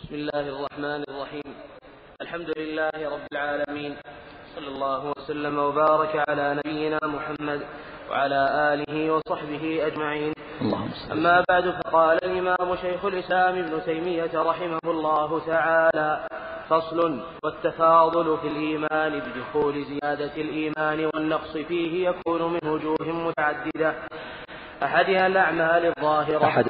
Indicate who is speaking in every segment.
Speaker 1: بسم الله الرحمن الرحيم. الحمد لله رب العالمين، صلى الله وسلم وبارك على نبينا محمد وعلى آله وصحبه أجمعين. أما بعد، فقال الإمام شيخ الإسلام ابن تيمية رحمه الله تعالى: فصل: والتفاضل في الإيمان بدخول زيادة الإيمان والنقص فيه يكون من وجوه متعددة، أحدها الأعمال الظاهرة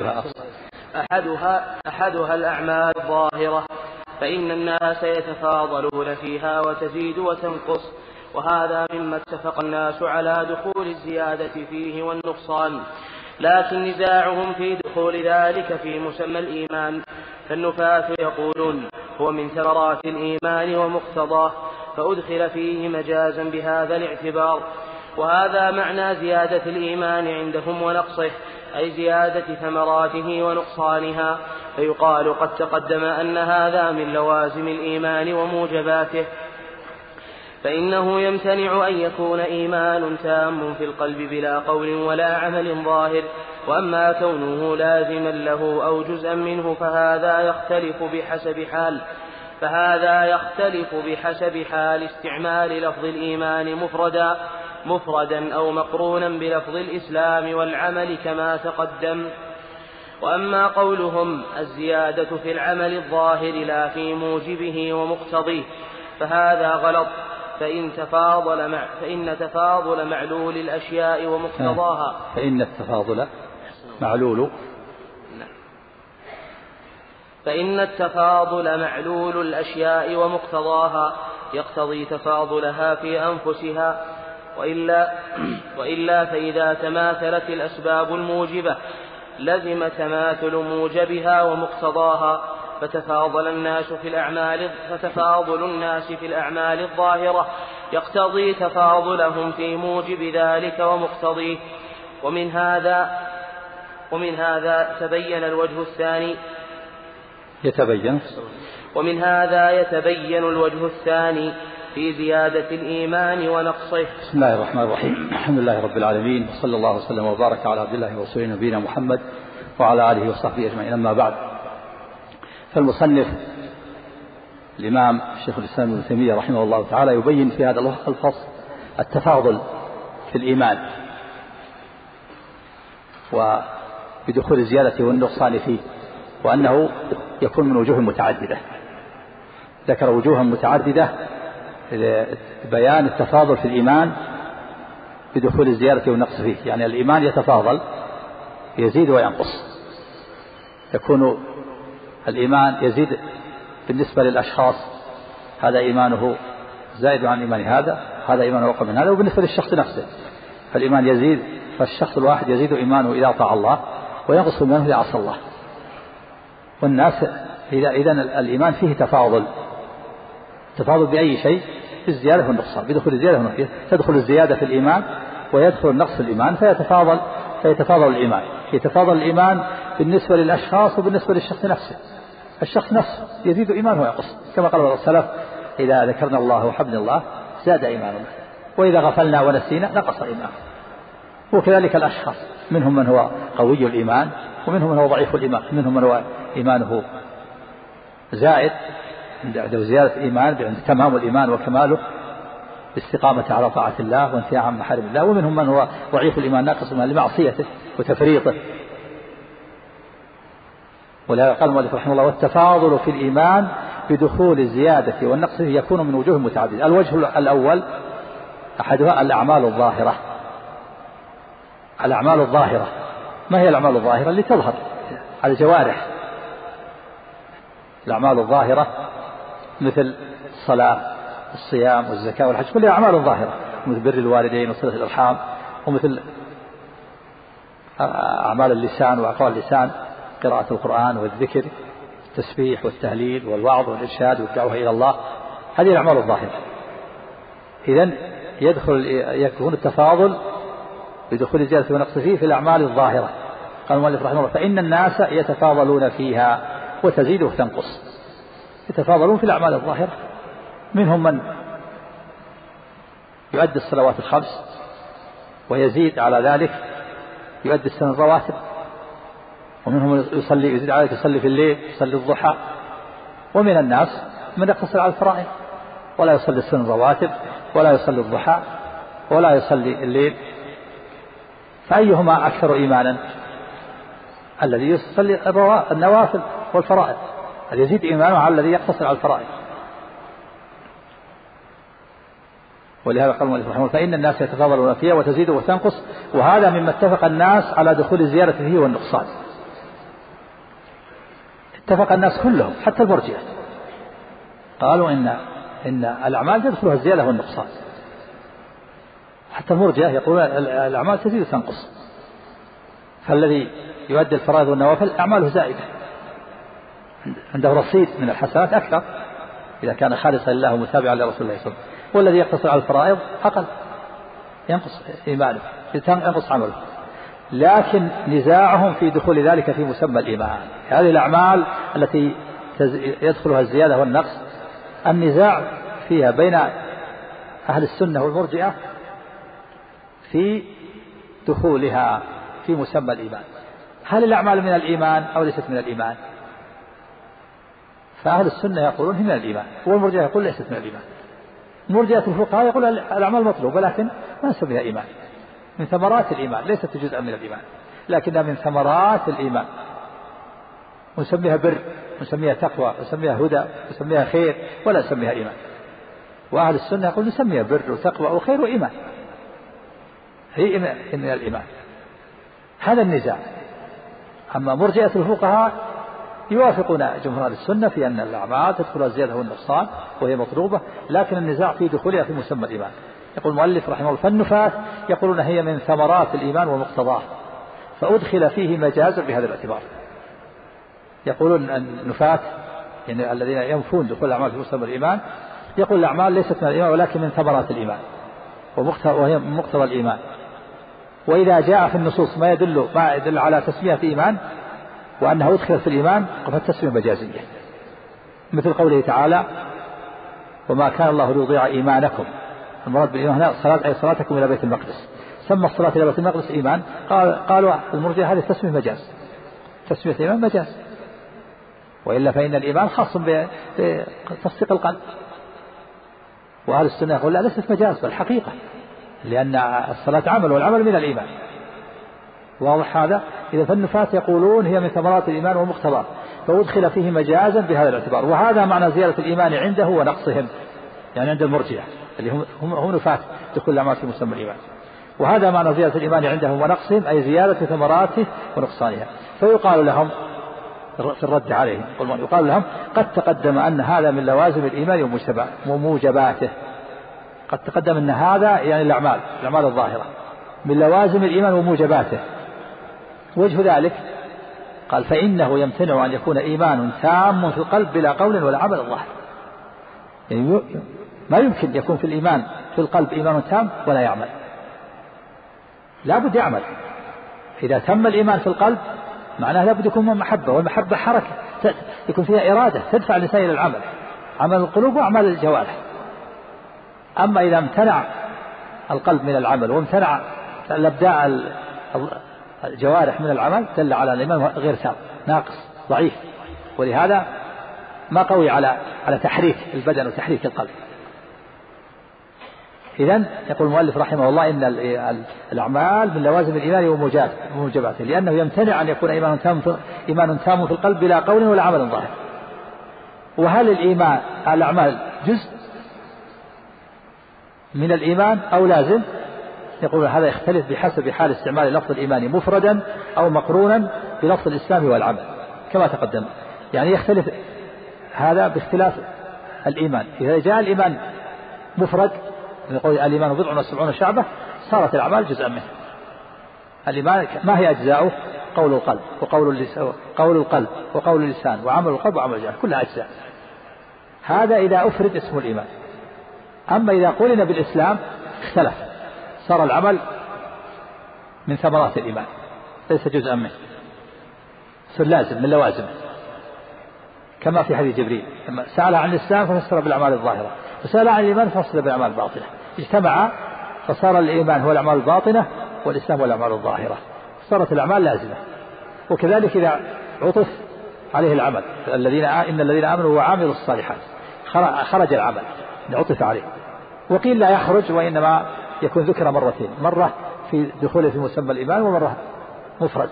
Speaker 1: أحدها الأعمال الظاهرة، فإن الناس يتفاضلون فيها وتزيد وتنقص، وهذا مما اتفق الناس على دخول الزيادة فيه والنقصان، لكن نزاعهم في دخول ذلك في مسمى الإيمان، فالنفاة يقولون هو من ثمرات الإيمان ومقتضاه، فأدخل فيه مجازا بهذا الاعتبار، وهذا معنى زيادة الإيمان عندهم ونقصه، أي زيادة ثمراته ونقصانها، فيقال قد تقدم أن هذا من لوازم الإيمان وموجباته، فإنه يمتنع أن يكون إيمان تام في القلب بلا قول ولا عمل ظاهر، وأما كونه لازما له أو جزءا منه فهذا يختلف بحسب حال استعمال لفظ الإيمان مفردا أو مقرونا بلفظ الإسلام والعمل كما تقدم. وأما قولهم الزيادة في العمل الظاهر لا في موجبه ومقتضيه فهذا غلط، فإن تفاضل معلول الأشياء ومقتضاها
Speaker 2: فإن التفاضل معلول
Speaker 1: الأشياء ومقتضاها يقتضي تفاضلها في أنفسها، وإلا فإذا تماثلت الأسباب الموجبة لزم تماثل موجبها ومقتضاها، فتفاضل الناس في الأعمال الظاهرة يقتضي تفاضلهم في موجب ذلك ومقتضيه. ومن هذا يتبين الوجه الثاني في زيادة الإيمان ونقصه.
Speaker 2: بسم الله الرحمن الرحيم. الحمد لله رب العالمين، وصلى الله وسلم وبارك على عبد الله ورسوله نبينا محمد وعلى آله وصحبه أجمعين. أما بعد، فالمصنف الإمام شيخ الإسلام ابن تيمية رحمه الله تعالى يبين في هذا الفصل التفاضل في الإيمان وبدخول الزيادة والنقصان فيه، وأنه يكون من وجوه متعددة. ذكر وجوها متعددة لبيان التفاضل في الإيمان بدخول الزيادة والنقص فيه، يعني الإيمان يتفاضل، يزيد وينقص. يكون الإيمان يزيد بالنسبة للأشخاص، هذا إيمانه زائد عن إيمان هذا إيمانه أقوى من هذا، وبالنسبة للشخص نفسه فالإيمان يزيد، فالشخص الواحد يزيد إيمانه إذا طاع الله وينقص إيمانه إذا عصى الله. والناس إذن الإيمان فيه تفاضل بأي شيء، في الزيادة والنقصان، بدخول الزيادة والنقصان تدخل الزيادة في الإيمان ويدخل النقص في الإيمان، فيتفاضل الإيمان. يتفاضل الإيمان بالنسبة للأشخاص وبالنسبة للشخص نفسه. الشخص نفسه يزيد إيمانه وينقص، كما قال السلف: إذا ذكرنا الله وحمدنا الله زاد إيماننا، وإذا غفلنا ونسينا نقص إيماننا. وكذلك الأشخاص، منهم من هو قوي الإيمان ومنهم من هو ضعيف الإيمان، منهم من هو إيمانه زائد عنده زيادة إيمان عند تمام الإيمان وكماله باستقامة على طاعة الله وانتهاء عن محارم الله، ومنهم من هو ضعيف الإيمان ناقص لمعصيته وتفريطه. ولهذا قال المؤلف رحمه الله: والتفاضل في الإيمان بدخول الزيادة والنقص يكون من وجوه متعددة. الوجه الأول أحدها الأعمال الظاهرة. ما هي الأعمال الظاهرة؟ اللي تظهر على الجوارح. الأعمال الظاهرة مثل الصلاة والصيام والزكاة والحج، كلها أعمال ظاهرة، مثل بر الوالدين وصلة الأرحام، ومثل أعمال اللسان وأقوال اللسان، قراءة القرآن والذكر، التسبيح والتهليل والوعظ والإرشاد والدعوة إلى الله، هذه الأعمال الظاهرة. إذن يكون التفاضل بدخول الزيادة ونقص فيه في الأعمال الظاهرة. قال المؤلف رحمه الله: فإن الناس يتفاضلون فيها وتزيد وتنقص. يتفاضلون في الأعمال الظاهرة، منهم من يؤدي الصلوات الخمس ويزيد على ذلك يؤدي السنة الرواتب، ومنهم يصلي يزيد عليك يصلي في الليل، يصلي الضحى، ومن الناس من يقتصر على الفرائض ولا يصلي السنن الرواتب ولا يصلي الضحى ولا يصلي الليل. فأيهما أكثر إيمانا؟ الذي يصلي النوافل والفرائض، الذي يزيد إيمانه على الذي يقتصر على الفرائض. ولهذا قال المؤلف رحمه الله فإن الناس يتفاضلون فيها وتزيد وتنقص، وهذا مما اتفق الناس على دخول الزيادة فيه والنقصان. اتفق الناس كلهم حتى المرجئة قالوا إن الأعمال تدخلها الزيادة والنقصان. حتى المرجئة يقولون الأعمال تزيد وتنقص، فالذي يؤدي الفرائض والنوافل أعماله زائدة، عنده رصيد من الحسنات أكثر إذا كان خالصا لله ومتابعا لرسول الله صلى الله عليه وسلم. والذي يقتصر على الفرائض أقل، ينقص إيمانه، ينقص عمله. لكن نزاعهم في دخول ذلك في مسمى الإيمان. هذه الأعمال التي يدخلها الزيادة والنقص النزاع فيها بين أهل السنة والمرجئة في دخولها في مسمى الإيمان. هل الأعمال من الإيمان أو ليست من الإيمان؟ فأهل السنة يقولون هي من الإيمان، والمرجئة يقول ليست من الإيمان. مرجئة الفقهاء يقول الأعمال مطلوبة لكن ما نسميها إيمان، من ثمرات الإيمان، ليست جزءا من الإيمان لكنها من ثمرات الإيمان، ونسميها بر، ونسميها تقوى، ونسميها هدى، ونسميها خير، ولا نسميها إيمان. وأهل السنة يقول نسميها بر وتقوى وخير وإيمان، هي من الإيمان. هذا النزاع. أما مرجئة الفقهاء يوافقون جمهور السنة في أن الأعمال تدخل الزيادة والنقصان وهي مطلوبة، لكن النزاع في دخولها في مسمى الإيمان. يقول المؤلف رحمه الله فالنفاة يقولون هي من ثمرات الإيمان ومقتضاه، فأدخل فيه مجازا بهذا الاعتبار. يقولون النفاة يعني الذين ينفون دخول الأعمال في مسمى الإيمان، يقول الأعمال ليست من الإيمان ولكن من ثمرات الإيمان وهي من مقتضى الإيمان. وإذا جاء في النصوص ما يدل على تسمية إيمان وأنها أدخلت في الإيمان فالتسمية مجازية، مثل قوله تعالى وما كان الله ليضيع إيمانكم. المراد بالإيمان هنا الصلاة أي صلاتكم إلى بيت المقدس. سمى الصلاة إلى بيت المقدس إيمان، قالوا المرجئة هذه تسمية مجاز، تسمية الإيمان مجاز، وإلا فإن الإيمان خاص بتصديق القلب. وأهل السنة يقول لا ليست مجاز بل حقيقة، لأن الصلاة عمل والعمل من الإيمان. واضح هذا؟ إذا فالنفاة يقولون هي من ثمرات الإيمان ومقتضاه، فأدخل فيه مجازا بهذا الاعتبار. وهذا معنى زيادة الإيمان عنده ونقصهم، يعني عند المرجئة اللي هم نفاة دخول الأعمال في مسمى الإيمان. وهذا معنى زيادة الإيمان عندهم ونقصهم، أي زيادة ثمراته ونقصانها. فيقال لهم في الرد عليهم يقال لهم قد تقدم أن هذا من لوازم الإيمان وموجباته. قد تقدم أن هذا يعني الأعمال الظاهرة من لوازم الإيمان وموجباته. وجه ذلك قال فإنه يمتنع أن يكون إيمان تام في القلب بلا قول ولا عمل ظاهر. يعني ما يمكن يكون في الإيمان في القلب إيمان تام ولا يعمل، لا بد يعمل. إذا تم الإيمان في القلب معناه لا بد يكون محبة، والمحبة حركة يكون فيها إرادة تدفع الإنسان إلى العمل، عمل القلوب وأعمال الجوارح. أما إذا امتنع القلب من العمل وامتنع الأبداع الجوارح من العمل دل على الإيمان غير تام، ناقص ضعيف. ولهذا ما قوي على تحريك البدن وتحريك القلب. إذن يقول المؤلف رحمه الله إن الأعمال من لوازم الإيمان وموجباته، لأنه يمتنع أن يكون إيمان تام في القلب بلا قول ولا عمل ظاهر. وهل الأعمال جزء من الإيمان أو لازم؟ يقول هذا يختلف بحسب حال استعمال لفظ الإيمان مفردا أو مقرونا بلفظ الإسلام والعمل كما تقدم. يعني يختلف هذا باختلاف الإيمان. إذا جاء الإيمان مفرد يقول الإيمان 70 شعبة صارت الأعمال جزءا منه. الإيمان ما هي أجزاؤه؟ قول القلب وقول اللسان وعمل القلب وعمل الجوارح كلها أجزاء. هذا إذا أفرد اسم الإيمان. أما إذا قلنا بالإسلام اختلف، صار العمل من ثمرات الإيمان ليس جزءا منه، صار لازم من لوازمه، كما في حديث جبريل لما سأل عن الإسلام ففسر بالأعمال الظاهرة، وسأل عن الإيمان ففسر بالأعمال الباطنة، اجتمعا فصار الإيمان هو الأعمال الباطنة والإسلام هو الأعمال الظاهرة، صارت الأعمال لازمة. وكذلك إذا عطف عليه العمل. إن الذين آمنوا وعملوا الصالحات خرج العمل عطف عليه. وقيل لا يخرج، وإنما يكون ذكر مرتين، مرة في دخوله في مسمى الإيمان ومرة مفرد.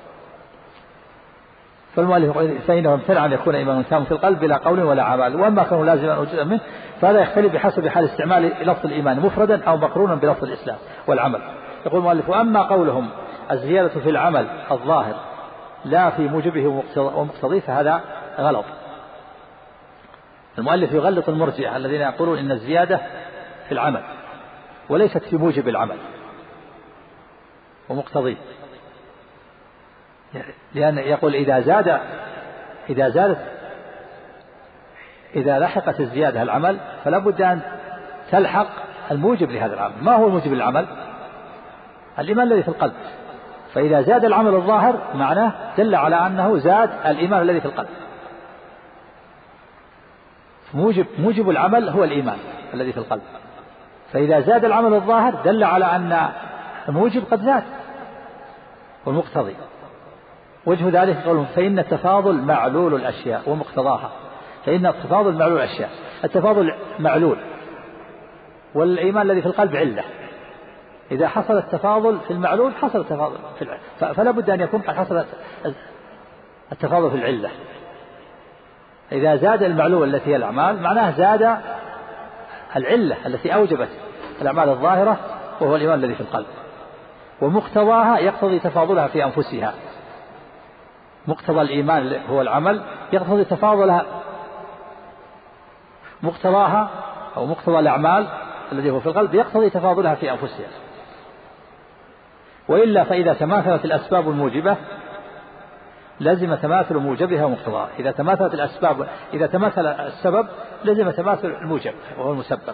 Speaker 2: فالمؤلف يقول فإنه امتنع أن يكون إيمان تام في القلب بلا قول ولا عمل، وأما كانوا لازما أو جزءا منه فهذا يختلف بحسب حال استعمال لفظ الإيمان مفردا أو مقرونا بلفظ الإسلام والعمل. يقول المؤلف وأما قولهم الزيادة في العمل الظاهر لا في موجبه ومقتضيه فهذا غلط. المؤلف يغلط المرجئة الذين يقولون إن الزيادة في العمل وليست في موجب العمل ومقتضيه، لأن يقول إذا لحقت الزيادة العمل فلا بد أن تلحق الموجب لهذا العمل. ما هو الموجب للعمل؟ الإيمان الذي في القلب. فإذا زاد العمل الظاهر معناه دل على أنه زاد الإيمان الذي في القلب. موجب العمل هو الإيمان الذي في القلب، فإذا زاد العمل الظاهر دل على أن الموجب قد زاد والمقتضي. وجه ذلك قولهم فإن التفاضل معلول الأشياء ومقتضاها. فإن التفاضل معلول الأشياء، التفاضل معلول والإيمان الذي في القلب علة. إذا حصل التفاضل في المعلول حصل التفاضل في العلة، فلا بد أن يكون قد حصل التفاضل في العلة. إذا زاد المعلول التي هي الأعمال معناه زاد العلة التي أوجبت الأعمال الظاهرة وهو الإيمان الذي في القلب. ومقتضاها يقتضي تفاضلها في أنفسها. مقتضى الإيمان هو العمل يقتضي تفاضلها. مقتضاها أو مقتضى الأعمال الذي هو في القلب يقتضي تفاضلها في أنفسها. وإلا فإذا تماثلت الأسباب الموجبة لازم تماثل موجبها ومقتضاها. إذا تماثل السبب لازم تماثل الموجب وهو المسبب.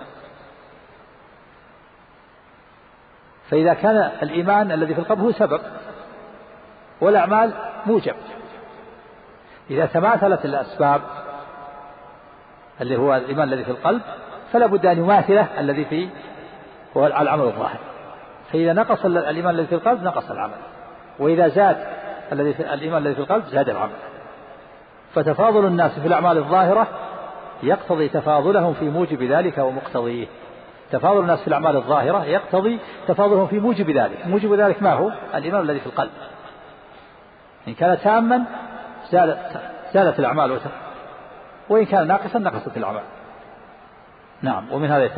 Speaker 2: فإذا كان الإيمان الذي في القلب هو سبب والأعمال موجب، إذا تماثلت الأسباب اللي هو الإيمان الذي في القلب فلا بد أن يماثله الذي فيه هو العمل الظاهر. فإذا نقص الإيمان الذي في القلب نقص العمل، وإذا زاد الإيمان الذي في القلب زاد العمل. فتفاضل الناس في الأعمال الظاهرة يقتضي تفاضلهم في موجب ذلك ومقتضيه. تفاضل الناس في الأعمال الظاهرة يقتضي تفاضلهم في موجب ذلك. موجب ذلك ما هو؟ الإيمان الذي في القلب. إن كان تاما زادت الأعمال، وإن كان ناقصا نقصت الأعمال. نعم.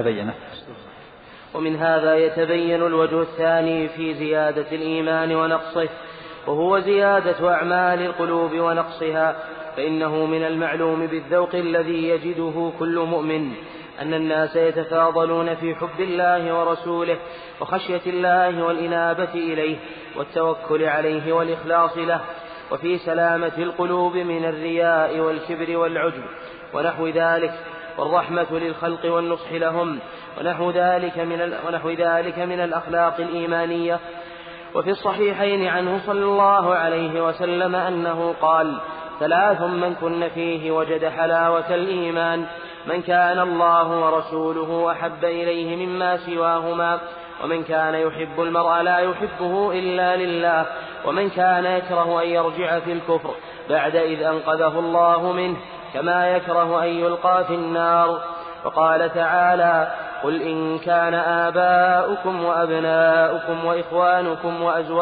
Speaker 1: ومن هذا يتبين الوجه الثاني في زيادة الإيمان ونقصه، وهو زيادة أعمال القلوب ونقصها. فإنه من المعلوم بالذوق الذي يجده كل مؤمن أن الناس يتفاضلون في حب الله ورسوله وخشية الله والإنابة إليه والتوكل عليه والإخلاص له، وفي سلامة القلوب من الرياء والكبر والعجب ونحو ذلك، والرحمة للخلق والنصح لهم ونحو ذلك من الأخلاق الإيمانية. وفي الصحيحين عنه صلى الله عليه وسلم أنه قال: 3 من كن فيه وجد حلاوة الإيمان: من كان الله ورسوله أحب إليه مما سواهما، ومن كان يحب المرء لا يحبه إلا لله، ومن كان يكره أن يرجع في الكفر بعد إذ أنقذه الله منه، كما يكره أن يلقى في النار. وقال تعالى: قل إن كان آباؤكم وأبناؤكم وإخوانكم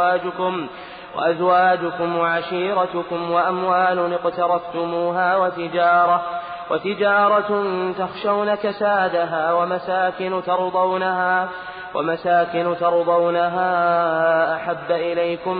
Speaker 1: وأزواجكم وعشيرتكم وأموال اقترفتموها وتجارة تخشون كسادها ومساكن ترضونها أحب إليكم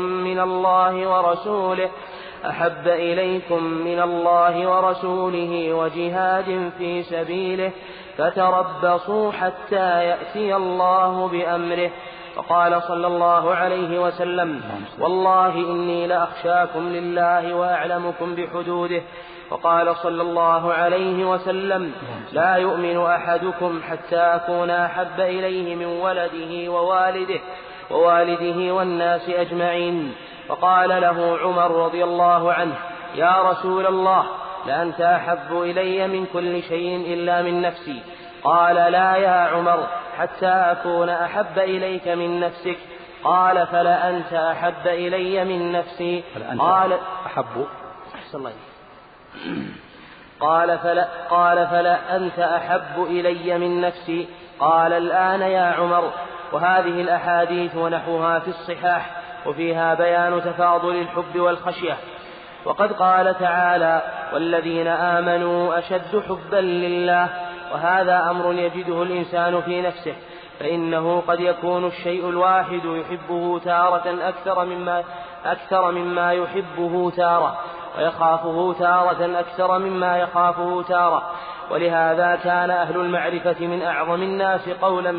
Speaker 1: من الله ورسوله وجهاد في سبيله فتربصوا حتى يأتي الله بأمره. وقال صلى الله عليه وسلم: والله إني لأخشاكم لله وأعلمكم بحدوده. وقال صلى الله عليه وسلم: لا يؤمن أحدكم حتى أكون أحب إليه من ولده ووالده والناس أجمعين. وقال له عمر رضي الله عنه: يا رسول الله، لأنت أحب إلي من كل شيء إلا من نفسي. قال: لا يا عمر، حتى أكون أحب إليك من نفسك. قال: فلأنت أحب إلي من نفسي. قال: قال فلا أنت أحب إلي من نفسي. قال الآن يا عمر. وهذه الأحاديث ونحوها في الصحاح، وفيها بيان تفاضل الحب والخشية. وقد قال تعالى: والذين آمنوا أشد حبا لله. وهذا أمر يجده الإنسان في نفسه، فإنه قد يكون الشيء الواحد يحبه تارة أكثر مما يحبه تارة، ويخافه تارة أكثر مما يخافه تارة. ولهذا كان أهل المعرفة من أعظم الناس قولا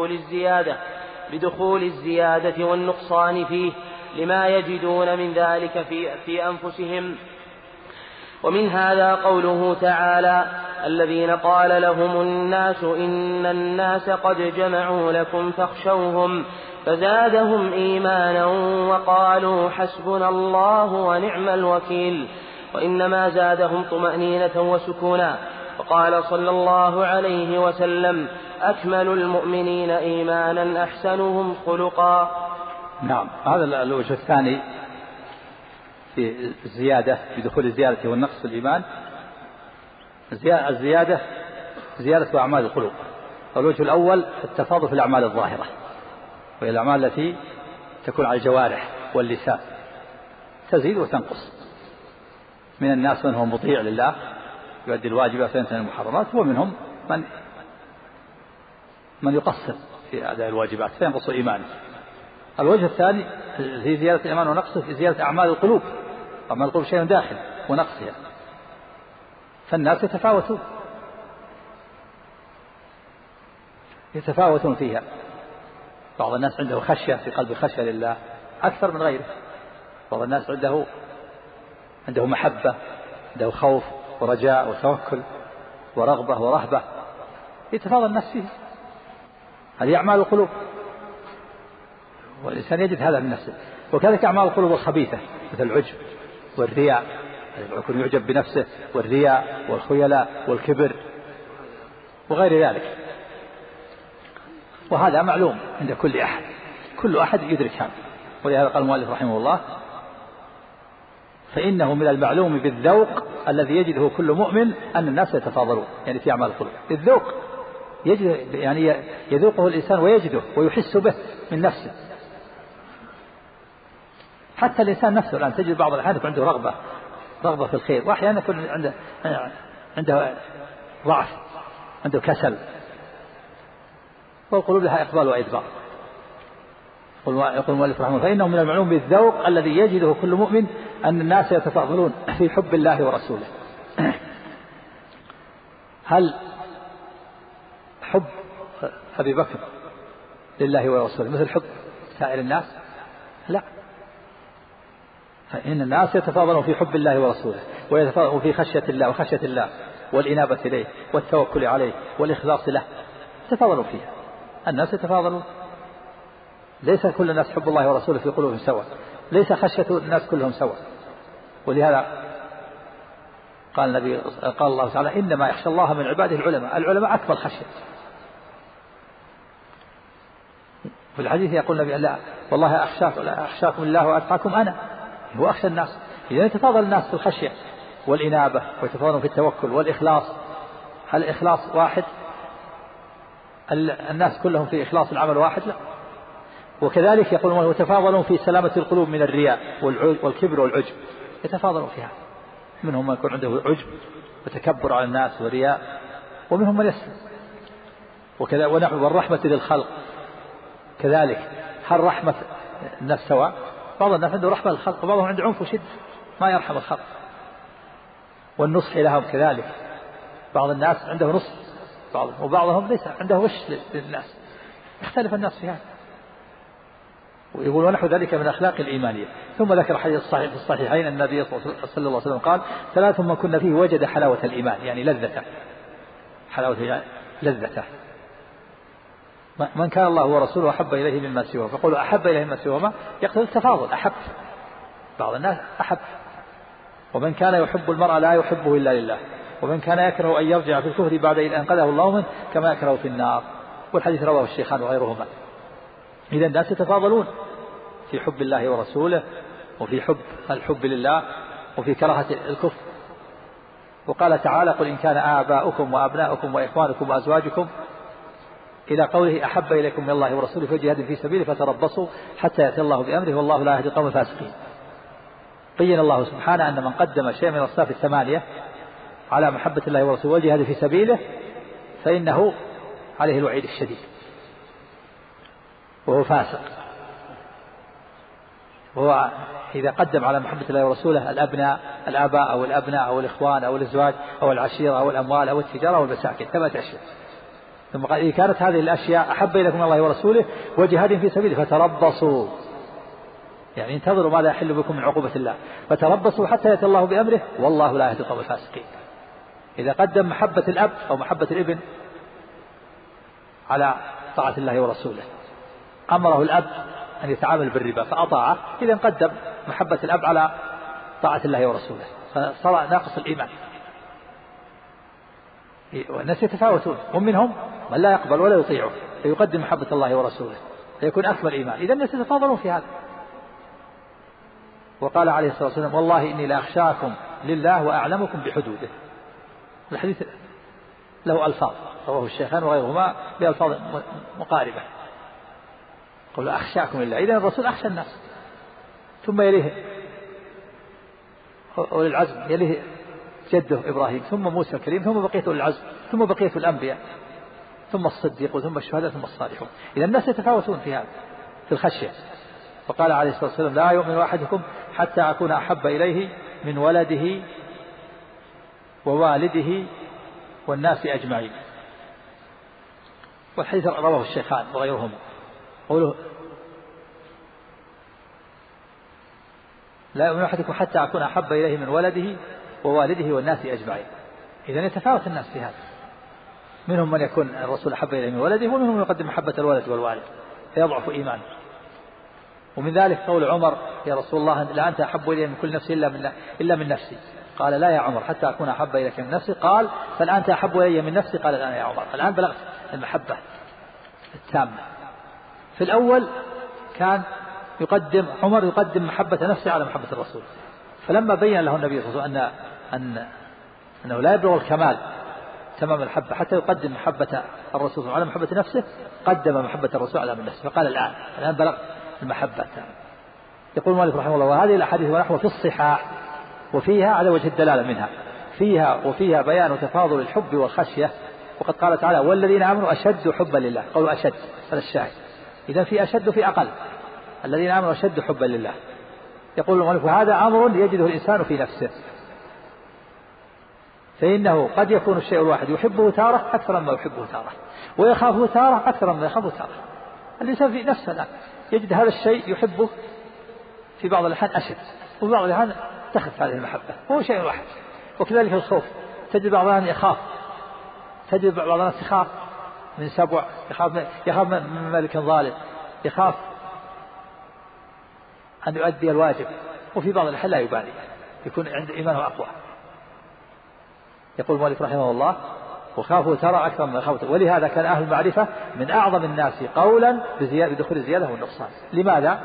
Speaker 1: بدخول الزيادة والنقصان فيه، لما يجدون من ذلك في أنفسهم. ومن هذا قوله تعالى: الذين قال لهم الناس إن الناس قد جمعوا لكم فاخشوهم فزادهم إيمانا وقالوا حسبنا الله ونعم الوكيل. وإنما زادهم طمأنينة وسكونا. وقال صلى الله عليه وسلم: أكمل المؤمنين إيمانا أحسنهم خلقا.
Speaker 2: نعم، هذا الوجه الثاني في الزيادة، بدخول الزيادة والنقص في الإيمان. الزيادة زيادة أعمال القلوب. الوجه الأول التفاضل في الأعمال الظاهرة، وهي الأعمال التي تكون على الجوارح واللسان، تزيد وتنقص. من الناس من هو مطيع لله يؤدي الواجبات وينتهي المحرمات، ومنهم من يقصر في أداء الواجبات فينقص إيمانه. الوجه الثاني في زيادة الإيمان ونقصه في زيادة أعمال القلوب. أعمال القلوب شيء داخل ونقصها، فالناس يتفاوتون فيها. بعض الناس عنده خشية في قلب، خشية لله أكثر من غيره. بعض الناس عنده محبة، عنده خوف ورجاء وتوكل ورغبة ورهبة، يتفاضل الناس فيه. هذه أعمال القلوب، والإنسان يجد هذا من نفسه. وكذلك أعمال القلوب الخبيثة مثل العجب والرياء، يكون يعجب بنفسه، والرياء والخيلاء والكبر وغير ذلك. وهذا معلوم عند كل أحد، كل أحد يدرك هذا. ولهذا قال المؤلف رحمه الله: فإنه من المعلوم بالذوق الذي يجده كل مؤمن أن الناس يتفاضلون، يعني في أعمال القلوب. الذوق يجد، يعني يذوقه الإنسان ويجده ويحس به من نفسه. حتى الإنسان نفسه الآن تجد بعض الأحيان يكون عنده رغبة في الخير، وأحيانا يكون عنده ضعف، عنده كسل. والقلوب لها إقبال وإدبار. يقول المؤلف رحمه الله: فإنه من المعلوم بالذوق الذي يجده كل مؤمن أن الناس يتفاضلون في حب الله ورسوله. هل حب أبي بكر لله ورسوله مثل حب سائر الناس؟ لا. فإن الناس يتفاضلون في حب الله ورسوله، ويتفاضلون في خشية الله وخشية الله والإنابة إليه والتوكل عليه والإخلاص له، يتفاضلون فيها. الناس يتفاضلون، ليس كل الناس حب الله ورسوله في قلوبهم سواء، ليس خشية الناس كلهم سواء. ولهذا قال الله تعالى: إنما يخشى الله من عباده العلماء أكبر خشية. في الحديث يقول النبي: لا والله أخشاكم الله وأتقاكم أنا، هو أخشى الناس. إذا يتفاضل الناس في الخشية والإنابة، ويتفاضلون في التوكل والإخلاص. هل الإخلاص واحد؟ الناس كلهم في إخلاص العمل واحد؟ لا. وكذلك يقولون: وتفاضلون في سلامة القلوب من الرياء والكبر والعجب، يتفاضلون فيها. منهم من يكون عنده عجب وتكبر على الناس ورياء، ومنهم من يسلم. وكذا ونحو والرحمة للخلق كذلك. هل رحمة النفس سواء؟ بعض الناس عنده رحمة للخلق، وبعضهم عنده عنف وشدة ما يرحم الخلق. والنصح لهم كذلك، بعض الناس عنده نصح وبعضهم ليس عنده وش للناس. يختلف الناس في هذا. ويقول: ونحو ذلك من أخلاق الإيمانية. ثم ذكر حديث الصحيح في الصحيحين: النبي صلى الله عليه وسلم قال: 3 من كنا فيه وجد حلاوة الإيمان، يعني لذته، حلاوة لذته. من كان الله ورسوله أحب إليه مما سواه. فقولوا أحب إليه مما سواه يقتضي التفاضل، أحب. بعض الناس أحب. ومن كان يحب المرء لا يحبه إلا لله، ومن كان يكره أن يرجع في الكفر بعد إذ أنقذه الله منه كما يكره في النار. والحديث رواه الشيخان وغيرهما. إذا الناس يتفاضلون في حب الله ورسوله، وفي الحب لله، وفي كراهة الكفر. وقال تعالى قل إن كان آباؤكم وأبناؤكم وإخوانكم وأزواجكم إلى قوله أحب إليكم من الله ورسوله فجهاد في سبيله فتربصوا حتى يأتي الله بأمره والله لا يهدي القوم الفاسقين. بين الله سبحانه أن من قدم شيء من الأصناف الثمانية على محبة الله ورسوله والجهاد في سبيله فإنه عليه الوعيد الشديد وهو فاسق. وهو إذا قدم على محبة الله ورسوله الآباء أو الأبناء أو الإخوان أو الأزواج أو العشيرة أو الأموال أو التجارة أو المساكن 8 أشياء، ثم قال إذا كانت هذه الأشياء أحب إليكم من الله ورسوله وجهاد في سبيله فتربصوا، يعني انتظروا ماذا يحل بكم من عقوبة الله، فتربصوا حتى يأتي الله بأمره والله لا يهدي القوم الفاسقين. إذا قدم محبة الأب أو محبة الابن على طاعة الله ورسوله، أمره الأب أن يتعامل بالربا فأطاعه، إذا قدم محبة الأب على طاعة الله ورسوله فصار ناقص الإيمان. والناس يتفاوتون، ومنهم من لا يقبل ولا يطيعه فيقدم محبة الله ورسوله فيكون أكمل إيمان. إذا الناس يتفاضلون في هذا. وقال عليه الصلاة والسلام والله إني لأخشاكم لله وأعلمكم بحدوده. الحديث له ألفاظ رواه الشيخان وغيرهما بألفاظ مقاربة. قل أخشاكم لله، إذن الرسول أخشى الناس، ثم يليه أولي العزم، يليه جده إبراهيم، ثم موسى الكريم، ثم بقية أولي العزم، ثم بقية الأنبياء، ثم الصديق، ثم الشهداء، ثم الصالحون. إذا الناس يتفاوتون في هذا في الخشية. وقال عليه الصلاة والسلام لا يؤمن أحدكم حتى أكون أحب إليه من ولده ووالده والناس أجمعين. والحديث رواه الشيخان وغيرهم. قوله لا يؤمن أحدكم حتى أكون أحب إليه من ولده ووالده والناس أجمعين. إذا يتفاوت الناس في هذا، منهم من يكون الرسول أحب إليه من ولده، ومنهم من يقدم محبة الولد والوالد فيضعف إيمانه. ومن ذلك قول عمر يا رسول الله لا أنت أحب إلي من كل نفس إلا من نفسي. قال لا يا عمر حتى أكون أحب إليك من نفسي. قال فالآن أحب إلي من نفسي. قال الآن يا عمر الآن بلغت المحبة التامة. في الأول كان عمر يقدم محبة نفسه على محبة الرسول، فلما بين له النبي صلى الله عليه وسلم أنه لا يبلغ الكمال تمام الحبة حتى يقدم محبة الرسول على محبة نفسه، قدم محبة الرسول على من نفسه، فقال الآن بلغ المحبة. يقول مالك رحمه الله وهذه الأحاديث ونحو في الصحاح وفيها على وجه الدلالة منها وفيها بيان تفاضل الحب والخشية. وقد قال تعالى والذين آمنوا أشد حبا لله، قالوا أشد هذا الشاهد، إذا في أشد في أقل، الذين آمنوا أشد حبا لله. يقول المؤلف وهذا أمر يجده الإنسان في نفسه، فإنه قد يكون الشيء الواحد يحبه تارة أكثر مما يحبه تارة، ويخافه تارة أكثر مما يخافه تارة. الإنسان في نفسه الآن يجد هذا الشيء يحبه في بعض الأحيان أشد، وفي بعض الأحيان تخف هذه المحبة، هو شيء واحد. وكذلك الخوف، تجد بعض الناس يخاف، تجد بعض الناس يخاف من سبع، يخاف من ملك ظالم، يخاف أن يؤدي الواجب، وفي بعض الأحيان لا يبالي، يكون عند إيمانه أقوى. يقول مالك رحمه الله وخافوا ترى أكثر من خوته. ولهذا كان أهل المعرفة من أعظم الناس قولا بدخول الزيادة والنقصان. لماذا؟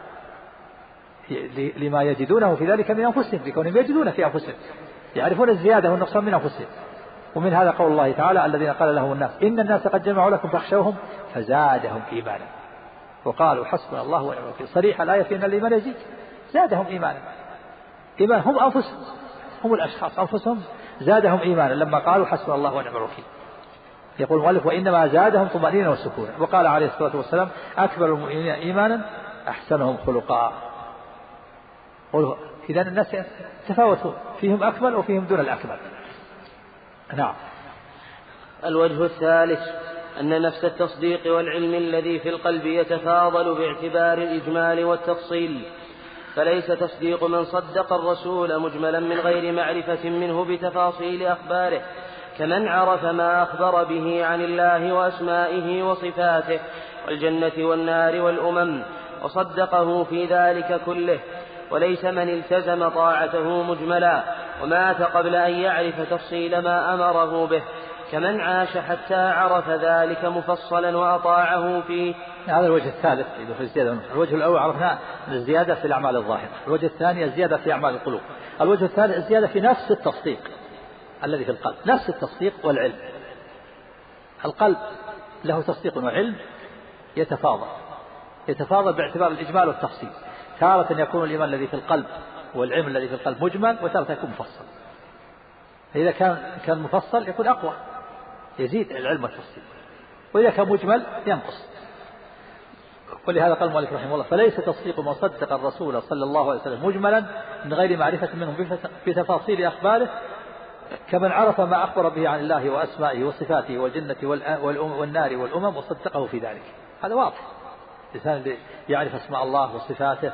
Speaker 2: لما يجدونه في ذلك من أنفسهم، لكونهم يجدون في أنفسهم، يعرفون الزيادة والنقصان من أنفسهم. ومن هذا قول الله تعالى الذين قال لهم الناس إن الناس قد جمعوا لكم فاخشوهم فزادهم إيمانا وقالوا حسبنا الله ونعم الوكيل. صريح الآية في أن الإيمان يزيد، زادهم إيمانا. إيمان هم أنفسهم، هم الأشخاص أنفسهم زادهم إيمانا لما قالوا حسبنا الله ونعم الوكيل. يقول المؤلف وإنما زادهم طمأنينة وسكونا. وقال عليه الصلاة والسلام أكبر المؤمنين إيمانا أحسنهم خلقا. إذا الناس تفاوتوا، فيهم أكمل وفيهم دون الأكمل. نعم.
Speaker 1: الوجه الثالث أن نفس التصديق والعلم الذي في القلب يتفاضل باعتبار الإجمال والتفصيل، فليس تصديق من صدق الرسول مجملا من غير معرفة منه بتفاصيل أخباره كمن عرف ما أخبر به عن الله وأسمائه وصفاته والجنة والنار والأمم وصدقه في ذلك كله، وليس من التزم طاعته مجملا ومات قبل أن يعرف تفصيل ما أمره به كمن عاش حتى عرف ذلك مفصلا وأطاعه فيه.
Speaker 2: هذا الوجه الثالث في الزيادة. الوجه الأول عرفنا الزيادة في الأعمال الظاهرة، الوجه الثاني الزيادة في أعمال القلوب، الوجه الثالث الزيادة في نفس التصديق، الذي في القلب، نفس التصديق والعلم. القلب له تصديق وعلم يتفاضل باعتبار الإجمال والتفصيل. تارة يكون الإيمان الذي في القلب والعلم الذي في القلب مجمل، وتارة يكون مفصل. فإذا كان مفصل يكون أقوى، يزيد العلم والتفصيل، وإذا كان مجمل ينقص. ولهذا قال المؤلف رحمه الله: فليس تصديق من صدق الرسول صلى الله عليه وسلم مجملا من غير معرفة منه بتفاصيل أخباره، كمن عرف ما أخبر به عن الله وأسمائه وصفاته والجنة والنار والأمم وصدقه في ذلك. هذا واضح. الإنسان يعرف أسماء الله وصفاته،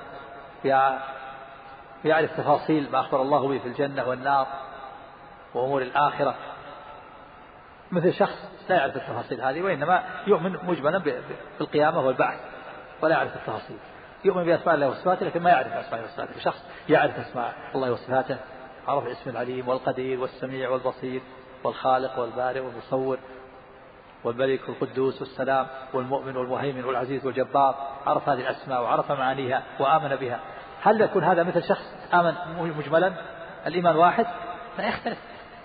Speaker 2: يعرف تفاصيل ما أخبر الله به في الجنة والنار وأمور الآخرة، مثل شخص لا يعرف التفاصيل هذه، وإنما يؤمن مجملا بالقيامة والبعث ولا يعرف التفاصيل. يؤمن بأسماء الله وصفاته لكن ما يعرف أسماء وصفاته. شخص يعرف أسماء الله وصفاته، عرف اسم العليم والقدير والسميع والبصير والخالق والبارئ والمصور والملك والقدوس والسلام والمؤمن والمهيمن والعزيز والجبار، عرف هذه الأسماء وعرف معانيها وآمن بها. هل يكون هذا مثل شخص آمن مجملا؟ الإيمان واحد، لا يختلف.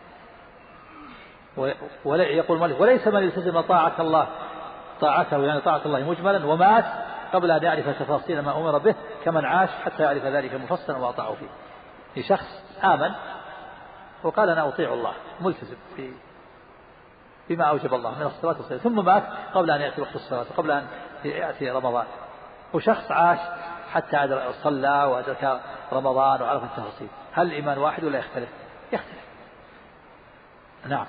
Speaker 2: يقول المؤلف: وليس من يلتزم طاعته يعني طاعة الله مجملا ومات قبل أن يعرف تفاصيل ما أمر به، كمن عاش حتى يعرف ذلك مفصلا وأطاعه فيه. في شخص آمن وقال: أنا أطيع الله، ملتزم بما أوجب الله من الصلاة والسلام، ثم مات قبل أن يأتي وقت الصلاة وقبل أن يأتي رمضان. وشخص عاش حتى صلى وأدرك رمضان وعرف التفاصيل. هل الإيمان واحد ولا يختلف؟ يختلف. نعم.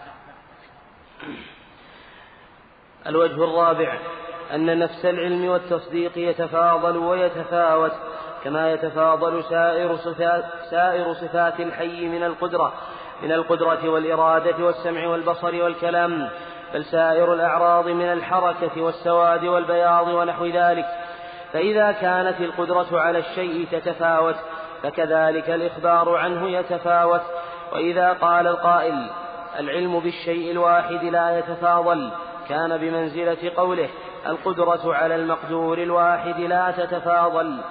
Speaker 1: الوجه الرابع: أن نفس العلم والتصديق يتفاضل ويتفاوت، كما يتفاضل سائر صفات الحي من القدرة والإرادة والسمع والبصر والكلام، بل سائر الأعراض من الحركة والسواد والبياض ونحو ذلك. فإذا كانت القدرة على الشيء تتفاوت، فكذلك الإخبار عنه يتفاوت. وإذا قال القائل: العلم بالشيء الواحد لا يتفاضل، كان بمنزلة قوله: القدرة على المقدور الواحد لا تتفاضل.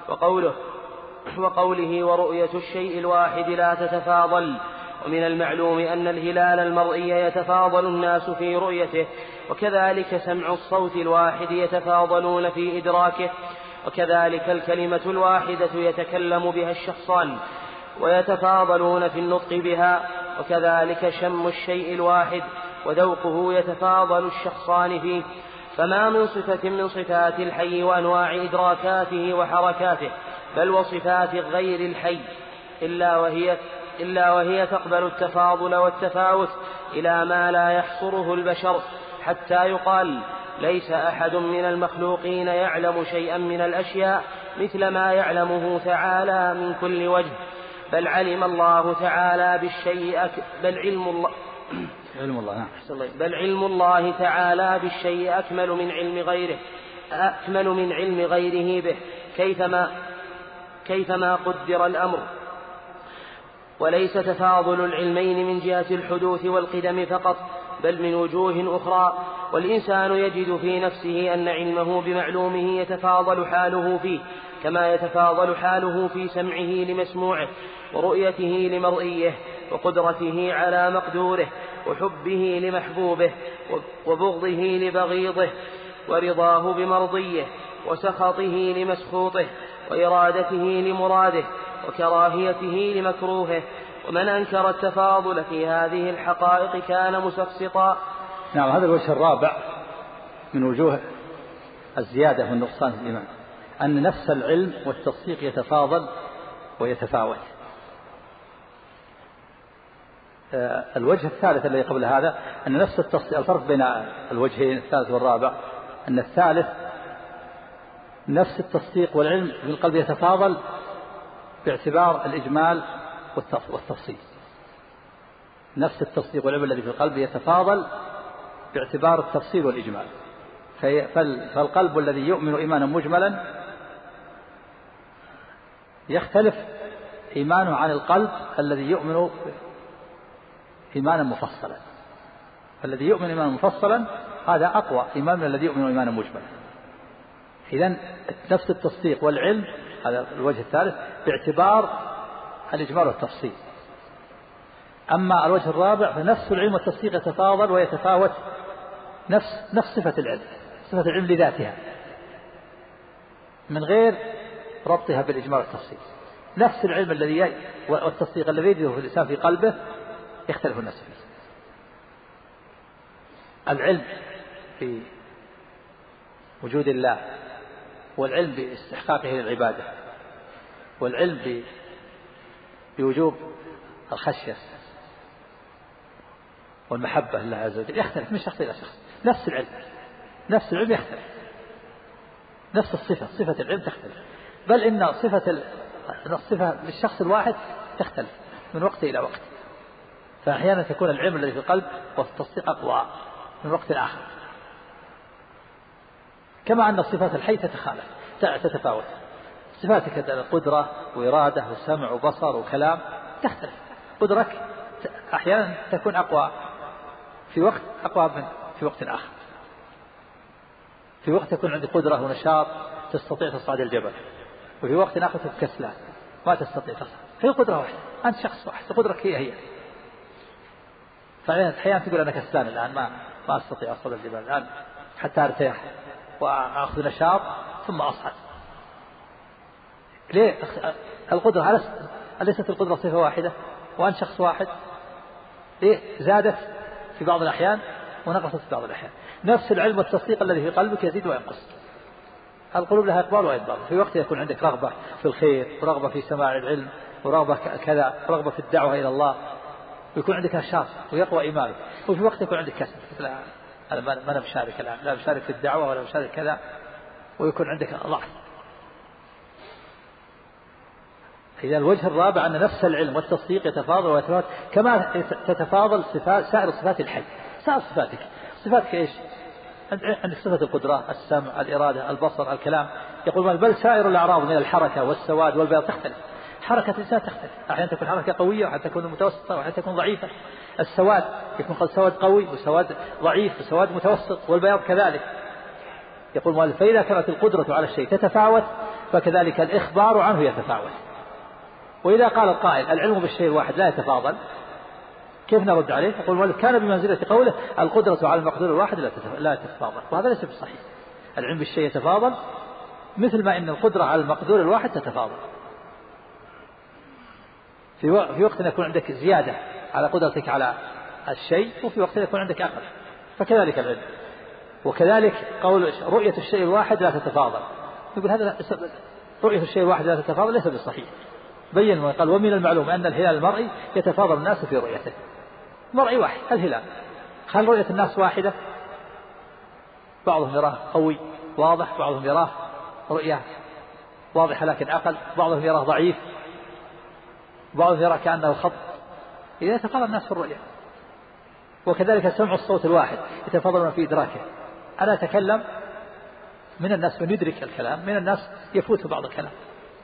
Speaker 1: وقوله: ورؤية الشيء الواحد لا تتفاضل. ومن المعلوم أن الهلال المرئي يتفاضل الناس في رؤيته، وكذلك سمع الصوت الواحد يتفاضلون في إدراكه، وكذلك الكلمة الواحدة يتكلم بها الشخصان ويتفاضلون في النطق بها، وكذلك شم الشيء الواحد وذوقه يتفاضل الشخصان فيه. فما من صفة من صفات الحي وأنواع إدراكاته وحركاته، بل وصفات غير الحي، إلا وهي تقبل التفاضل والتفاوت إلى ما لا يحصره البشر، حتى يقال: ليس أحد من المخلوقين يعلم شيئا من الأشياء مثل ما يعلمه تعالى من كل وجه، بل علم الله تعالى بالشيء بل علم الله تعالى بالشيء أكمل من علم غيره به، كيفما قدر الأمر. وليس تفاضل العلمين من جهة الحدوث والقدم فقط، بل من وجوه أخرى. والإنسان يجد في نفسه أن علمه بمعلومه يتفاضل حاله فيه، كما يتفاضل حاله في سمعه لمسموعه، ورؤيته لمرئيه، وقدرته على مقدوره، وحبه لمحبوبه، وبغضه لبغيضه، ورضاه بمرضيه، وسخطه لمسخوطه، وإرادته لمراده، وكراهيته لمكروهه. ومن أنكر التفاضل في هذه الحقائق كان مسقطا.
Speaker 2: نعم. هذا الوجه الرابع من وجوه الزيادة والنقصان في الإيمان، أن نفس العلم والتصديق يتفاضل ويتفاوت. الوجه الثالث الذي قبل هذا أن نفس التصديق، الفرق بين الوجهين الثالث والرابع أن الثالث نفس التصديق والعلم في القلب يتفاضل باعتبار الإجمال والتفصيل. نفس التصديق والعلم الذي في القلب يتفاضل باعتبار التفصيل والإجمال. فالقلب الذي يؤمن إيمانا مجملا يختلف إيمانه عن القلب الذي يؤمن إيمانا مفصلا. فالذي يؤمن إيمانا مفصلا هذا أقوى إيمان من الذي يؤمن إيمانا مجملا. إذن نفس التصديق والعلم، هذا الوجه الثالث، باعتبار الإجمال والتفصيل. أما الوجه الرابع فنفس العلم والتصديق يتفاضل ويتفاوت نفس صفة العلم، صفة العلم لذاتها من غير ربطها بالإجمال والتفصيل. نفس العلم الذي والتصديق الذي يجده الإنسان في قلبه يختلف الناس فيه. العلم في وجود الله، والعلم باستحقاقه للعبادة، والعلم بوجوب الخشية والمحبة لله عز وجل يختلف من شخص إلى شخص. نفس العلم يختلف، نفس صفة العلم تختلف، بل إن الصفة للشخص الواحد تختلف من وقت إلى وقت. فأحيانا تكون العلم الذي في القلب والتصديق أقوى من وقت آخر، كما أن صفات الحي تتفاوت. صفاتك القدرة وإرادة وسمع وبصر وكلام تختلف. قدرك أحيانا تكون أقوى في وقت من في وقت آخر. في وقت يكون عندك قدرة ونشاط تستطيع تصعد الجبل، وفي وقت آخر تكون كسلان ما تستطيع تصعد. هي قدرة واحدة، أنت شخص واحد، قدرك هي. فأحيانا تقول أنا كسلان الآن ما أستطيع أصعد الجبل الآن حتى أرتاح وأخذ نشاط ثم أصعد. ليه؟ القدرة أليست القدرة صفة واحدة وأنت شخص واحد؟ ليه زادت في بعض الأحيان ونقصت في بعض الأحيان؟ نفس العلم والتصديق الذي في قلبك يزيد وينقص. القلوب لها إقبال وإدبار. في وقت يكون عندك رغبة في الخير ورغبة في سماع العلم ورغبة كذا ورغبة في الدعوة إلى الله ويكون عندك نشاط ويقوى إيمانك، وفي وقت يكون عندك كسل، لا أنا ما بشارك الآن، لا بشارك في الدعوة ولا بشارك كذا، ويكون عندك ضعف. إذا الوجه الرابع أن نفس العلم والتصديق يتفاضل ويتفاوت كما تتفاضل سائر صفات الحي. سائر صفاتك إيش؟ عندك صفة القدرة، السمع، الإرادة، البصر، الكلام. يقول بل سائر الأعراض من الحركة والسواد والبياض تختلف. حركة الإنسان تختلف، أحيانا تكون حركة قوية وأحيانا تكون متوسطة وأحيانا تكون ضعيفة. السواد يكون قد سواد قوي وسواد ضعيف وسواد متوسط، والبياض كذلك. يقول فإذا كانت القدرة على الشيء تتفاوت فكذلك الإخبار عنه يتفاوت. وإذا قال القائل العلم بالشيء الواحد لا يتفاضل، كيف نرد عليه؟ يقول كان بمنزلة قوله القدرة على المقدور الواحد لا تتفاضل، وهذا ليس بصحيح. العلم بالشيء يتفاضل مثل ما إن القدرة على المقدور الواحد تتفاضل. في وقت يكون عندك زيادة على قدرتك على الشيء، وفي وقت يكون عندك أقل، فكذلك العلم. وكذلك قول رؤية الشيء الواحد لا تتفاضل، يقول هذا رؤية الشيء الواحد لا تتفاضل ليس بالصحيح. بين وقال ومن المعلوم أن الهلال المرئي يتفاضل الناس في رؤيته. مرئي واحد الهلال، هل رؤية الناس واحدة؟ بعضهم يراه قوي واضح، بعضهم يراه رؤية واضحة لكن أقل، بعضهم يراه ضعيف، بعضهم يرى كأنه خط. إذا يتفاضل الناس في الرؤية. وكذلك سمع الصوت الواحد يتفاضلون في إدراكه. أنا أتكلم، من الناس من يدرك الكلام، من الناس يفوت بعض الكلام.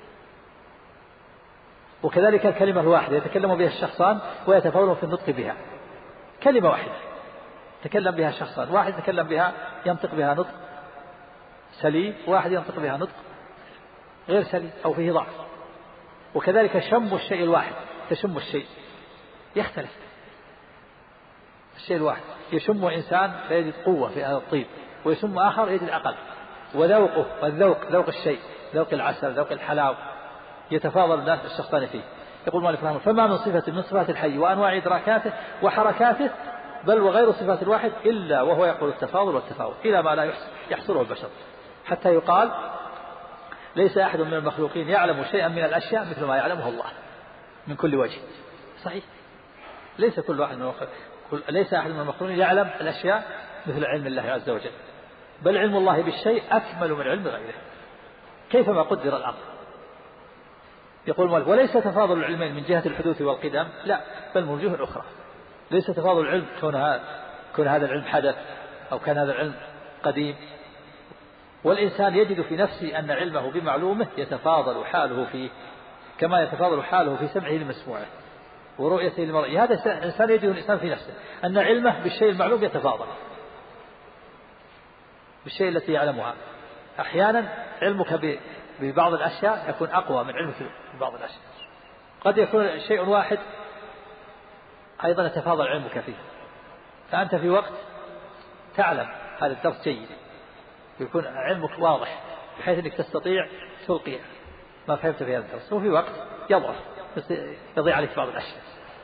Speaker 2: وكذلك الكلمة الواحدة يتكلم بها الشخصان ويتفاضلون في النطق بها. كلمة واحدة تكلم بها الشخصان، واحد يتكلم بها ينطق بها نطق سليم، واحد ينطق بها نطق غير سليم أو فيه ضعف. وكذلك شم الشيء الواحد، تشم الشيء يختلف. الشيء الواحد يشم إنسان فيجد قوة في هذا الطيب، ويشم آخر يجد أقل. وذوقه والذوق، ذوق الشيء، ذوق العسل، ذوق الحلاوة، يتفاضل الناس الشخصان فيه. يقول مالك رحمه الله فما من صفة من صفات الحي وأنواع إدراكاته وحركاته بل وغير صفات الواحد إلا وهو يقول التفاضل والتفاوت إلى ما لا يحصره البشر، حتى يقال ليس أحد من المخلوقين يعلم شيئا من الأشياء مثل ما يعلمه الله من كل وجه. صحيح، ليس كل واحد ليس أحد من المخلوقين يعلم الأشياء مثل علم الله عز وجل، بل علم الله بالشيء أكمل من علم غيره كيفما قدر الأمر. يقول مالك وليس تفاضل العلمين من جهة الحدوث والقدم، لا، بل من وجوه أخرى. ليس تفاضل العلم كون هذا العلم حدث أو كان هذا العلم قديم. والإنسان يجد في نفسه أن علمه بمعلومه يتفاضل حاله فيه كما يتفاضل حاله في سمعه لمسموعه ورؤيته للمرئي. هذا الإنسان يجد الإنسان في نفسه أن علمه بالشيء المعلوم يتفاضل بالشيء التي يعلمها. أحيانا علمك ببعض الأشياء يكون أقوى من علمك ببعض الأشياء. قد يكون شيء واحد أيضا يتفاضل علمك فيه، فأنت في وقت تعلم هذا الدرس جيد ويكون علمك واضح بحيث أنك تستطيع تلقي ما فهمت في هذا الدرس، وفي وقت يضعف يضيع عليك بعض الأشياء.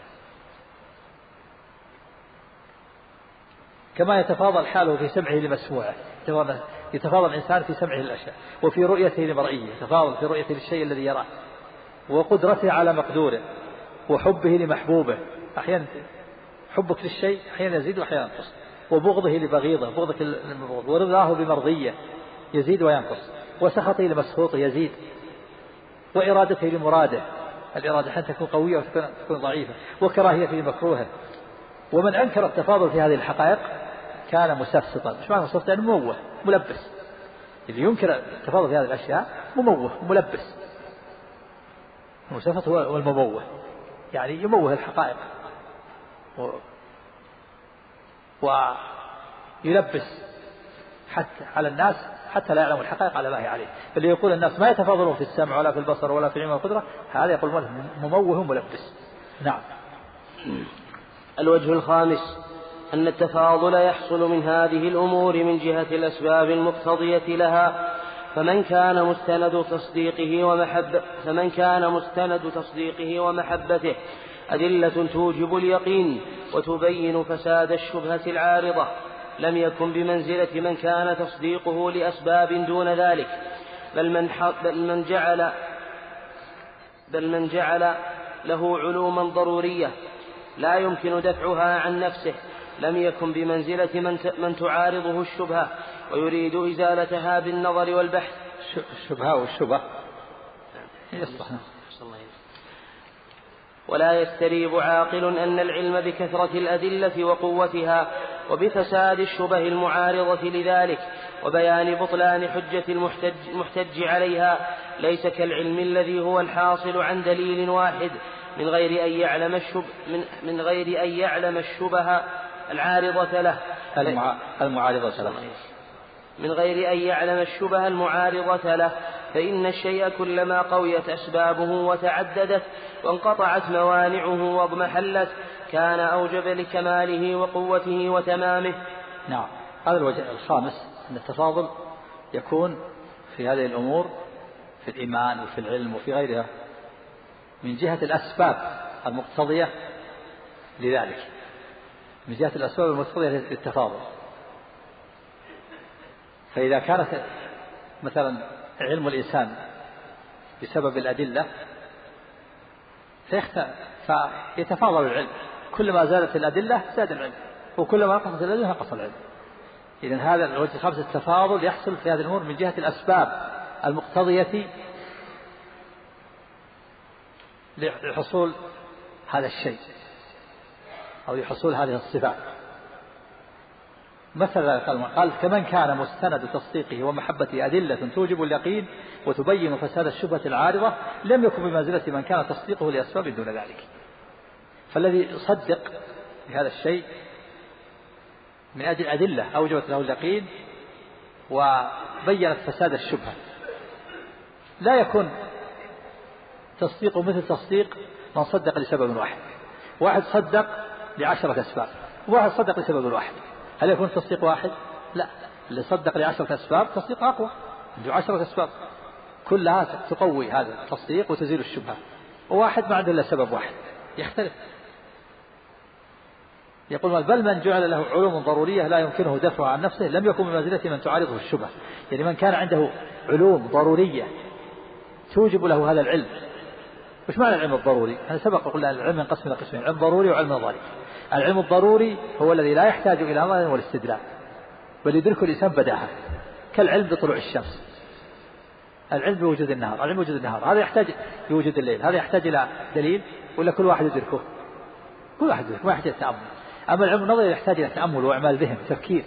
Speaker 2: كما يتفاضل حاله في سمعه لمسموعه، يتفاضل الإنسان في سمعه للأشياء، وفي رؤيته لمرئيه، يتفاضل في رؤيته للشيء الذي يراه، وقدرته على مقدوره، وحبه لمحبوبه. أحيانا حبك للشيء أحيانا يزيد وأحيانا ينقص، وبغضه لبغيضه، بغضك للمبغوض، ورضاه بمرضيه يزيد وينقص، وسخطه لمسخوطه يزيد، وإرادته لمراده، الإرادة حتى تكون قوية وتكون ضعيفة، وكراهيته لمكروهه. ومن أنكر التفاضل في هذه الحقائق كان مسفسطا. مش معنى مسفسط؟ يعني مموه ملبس. اللي ينكر التفاضل في هذه الأشياء مموه ملبس. المسفسط هو المموه، يعني يموه الحقائق ويلبس حتى على الناس حتى لا يعلموا الحقائق على ما هي عليه. فاللي يقول الناس ما يتفاضلون في السمع ولا في البصر ولا في العلم والقدرة، هذا يقول مموه ملبس. نعم.
Speaker 1: الوجه الخامس أن التفاضل يحصل من هذه الأمور من جهة الأسباب المقتضية لها، فمن كان مستند تصديقه ومحبته أدلة توجب اليقين وتبين فساد الشبهة العارضة، لم يكن بمنزلة من كان تصديقه لأسباب دون ذلك، بل من جعل له علوما ضرورية لا يمكن دفعها عن نفسه، لم يكن بمنزلة من تعارضه الشبهة ويريد إزالتها بالنظر والبحث.
Speaker 2: الشبهة والشبهة
Speaker 1: ولا يستريب عاقل أن العلم بكثرة الأدلة وقوتها وبفساد الشبه المعارضة لذلك وبيان بطلان حجة المحتج عليها ليس كالعلم الذي هو الحاصل عن دليل واحد من غير أن يعلم الشبه العارضة له من غير أن يعلم الشبه المعارضة له، فإن الشيء كلما قويت أسبابه وتعددت وانقطعت موانعه واضمحلت كان أوجب لكماله وقوته وتمامه.
Speaker 2: نعم. هذا الوجه الخامس أن التفاضل يكون في هذه الأمور في الإيمان وفي العلم وفي غيرها من جهة الأسباب المقتضية لذلك، من جهة الأسباب المقتضية للتفاضل. فإذا كانت مثلا علم الإنسان بسبب الأدلة فيتفاضل العلم، كلما زادت الأدلة زاد العلم، وكلما نقصت الأدلة نقص العلم. إذن هذا الوجه الخامس التفاضل يحصل في هذه الأمور من جهة الأسباب المقتضية لحصول هذا الشيء أو لحصول هذه الصفات. مثلا قال كمن كان مستند تصديقه ومحبته أدلة توجب اليقين وتبين فساد الشبهة العارضة لم يكن بمنزلة من كان تصديقه لأسباب دون ذلك. فالذي يصدق بهذا الشيء من أجل أدلة أوجبت له اليقين وبينت فساد الشبهة لا يكون تصديقه مثل تصديق من صدق لسبب واحد. واحد صدق ل10 أسباب وواحد صدق لسبب واحد، هل يكون تصديق واحد؟ لا، اللي صدق ل10 أسباب تصديق أقوى، عنده 10 أسباب كلها تقوي هذا التصديق وتزيل الشبهة، وواحد ما عنده إلا سبب واحد يختلف. يقول بل من جعل له علوم ضرورية لا يمكنه دفعها عن نفسه لم يكن بمنزلة من تعارضه الشبهة. يعني من كان عنده علوم ضرورية توجب له هذا العلم. وش معنى العلم الضروري؟ أنا سبق قلنا العلم ينقسم إلى قسمين، علم ضروري وعلم نظري. العلم الضروري هو الذي لا يحتاج إلى نظر والاستدلال بل يدرك الإنسان بداهة، كالعلم بطلوع الشمس، العلم بوجود النهار، العلم بوجود النهار هذا يحتاج بوجود الليل، هذا يحتاج إلى دليل ولا كل واحد يدركه؟ كل واحد يدركه، ما يحتاج تأمل. أما العلم النظري يحتاج إلى تأمل وإعمال ذهن تفكير.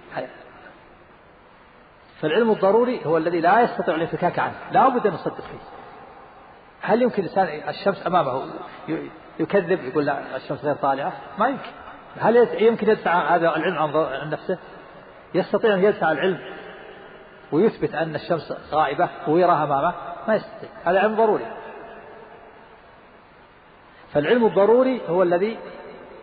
Speaker 2: فالعلم الضروري هو الذي لا يستطيع الانفكاك عنه، لا بد أن نصدق فيه. هل يمكن الإنسان الشمس أمامه يكذب يقول لا الشمس غير طالعة؟ ما يمكن. هل يمكن يدفع هذا العلم عن نفسه؟ يستطيع أن يدفع العلم ويثبت أن الشمس غائبة ويراها أمامه؟ ما يستطيع. هذا علم ضروري. فالعلم الضروري هو الذي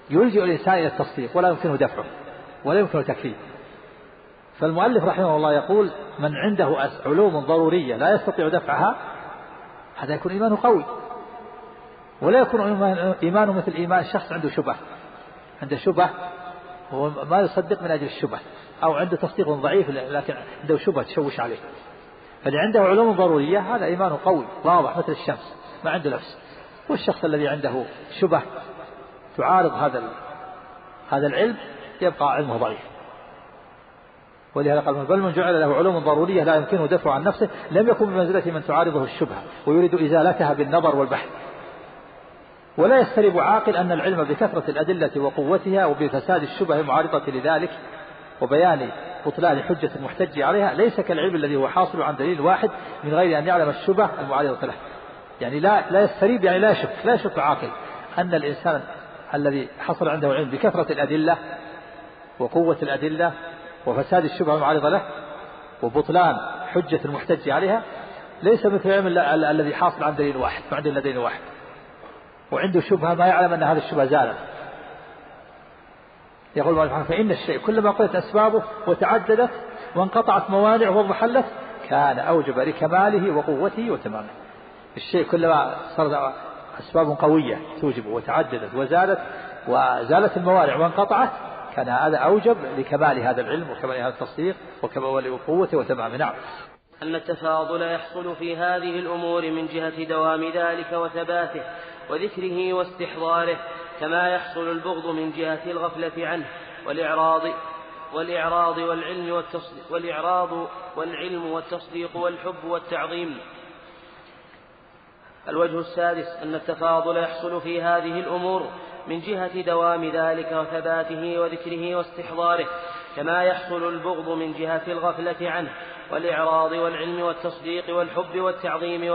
Speaker 2: يلجئ الإنسان إلى التصديق ولا يمكنه دفعه ولا يمكنه تكفيره. فالمؤلف رحمه الله يقول من عنده علوم ضرورية لا يستطيع دفعها هذا يكون إيمانه قوي، ولا يكون إيمانه مثل إيمان شخص عنده شبه هو ما يصدق من أجل الشبه، أو عنده تصديق ضعيف لكن عنده شبه تشوش عليه. فاللي عنده علوم ضرورية هذا إيمانه قوي واضح مثل الشمس ما عنده لبس. والشخص الذي عنده شبه تعارض هذا العلم يبقى علمه ضعيف. ولهذا قال بل من جعل له علوم ضرورية لا يمكنه دفع عن نفسه لم يكن بمنزلة من تعارضه الشبهة ويريد إزالتها بالنظر والبحث. ولا يستريب عاقل أن العلم بكثرة الأدلة وقوتها وبفساد الشبه المعارضة لذلك وبيان بطلان حجة المحتج عليها ليس كالعلم الذي هو حاصل عن دليل واحد من غير أن يعلم الشبه المعارضة له. يعني لا يستريب، يعني لا يشك عاقل أن الإنسان الذي حصل عنده علم بكثرة الأدلة وقوة الأدلة وفساد الشبه المعارضة له وبطلان حجة المحتج عليها ليس مثل العلم الذي حاصل عن دليل واحد فعنده دليل واحد وعنده شبهة ما يعلم أن هذه الشبهة زالت. يقول الله سبحانه فإن الشيء كلما قلت أسبابه وتعددت وانقطعت موانعه وضحلت كان أوجب لكماله وقوته وتمامه. الشيء كلما صارت أسباب قوية توجبه وتعددت وزالت الموانع وانقطعت كان هذا أوجب لكمال هذا العلم وكمال هذا التصديق وكمال قوته وتمامه. نعم.
Speaker 1: أن التفاضل يحصل في هذه الأمور من جهة دوام ذلك وثباته وذكره واستحضاره كما يحصل البغض من جهة الغفلة عنه والإعراض والعلم والتصديق والحب والتعظيم. الوجه السادس أن التفاضل يحصل في هذه الأمور من جهة دوام ذلك وثباته وذكره واستحضاره كما يحصل البغض من جهة الغفلة عنه والإعراض والعلم والتصديق والحب والتعظيم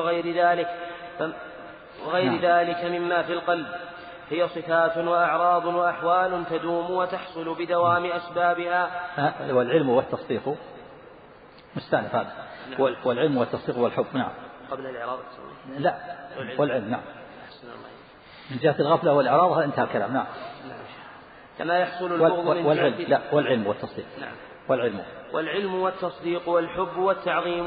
Speaker 1: وغير ذلك مما في القلب. هي صفات وأعراض وأحوال تدوم وتحصل بدوام أسبابها.
Speaker 2: والعلم والتصديق مستأنف هذا. نعم. والعلم والتصديق والحب. نعم.
Speaker 1: قبل الإعراض
Speaker 2: لا والعلم. نعم. من جهة الغفلة والإعراض هذا انتهى الكلام. نعم.
Speaker 1: كما يحصل البغض من
Speaker 2: والعلم. لا والعلم والتصديق.
Speaker 1: نعم.
Speaker 2: والعلم
Speaker 1: والتصديق والحب والتعظيم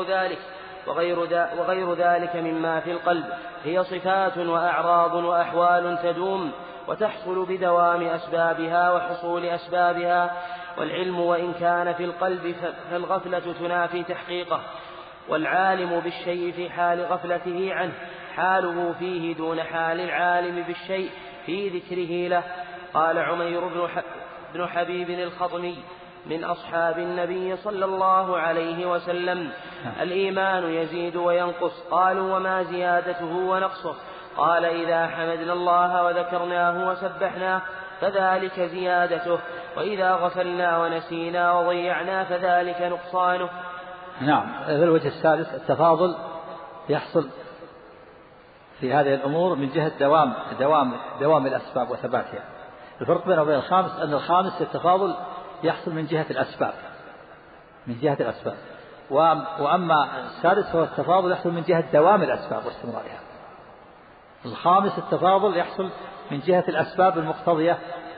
Speaker 1: وغير ذلك مما في القلب. هي صفات وأعراض وأحوال تدوم وتحصل بدوام أسبابها وحصول أسبابها. والعلم وإن كان في القلب فالغفلة تنافي تحقيقه. والعالم بالشيء في حال غفلته عنه حاله فيه دون حال العالم بالشيء في ذكره له. قال عمير بن حبيب الخطمي من أصحاب النبي صلى الله عليه وسلم الإيمان يزيد وينقص. قالوا وما زيادته ونقصه؟ قال إذا حمدنا الله وذكرناه وسبحناه فذلك زيادته، وإذا غفلنا ونسينا وضيعنا فذلك نقصانه.
Speaker 2: نعم. هذا الوجه الثالث التفاضل يحصل في هذه الأمور من جهة دوام الأسباب وثباتها. الفرق بينه وبين الخامس أن الخامس التفاضل يحصل من جهة الأسباب وأما السادس هو التفاضل يحصل من جهة دوام الأسباب واستمرارها. الخامس التفاضل يحصل من جهة الأسباب المقتضية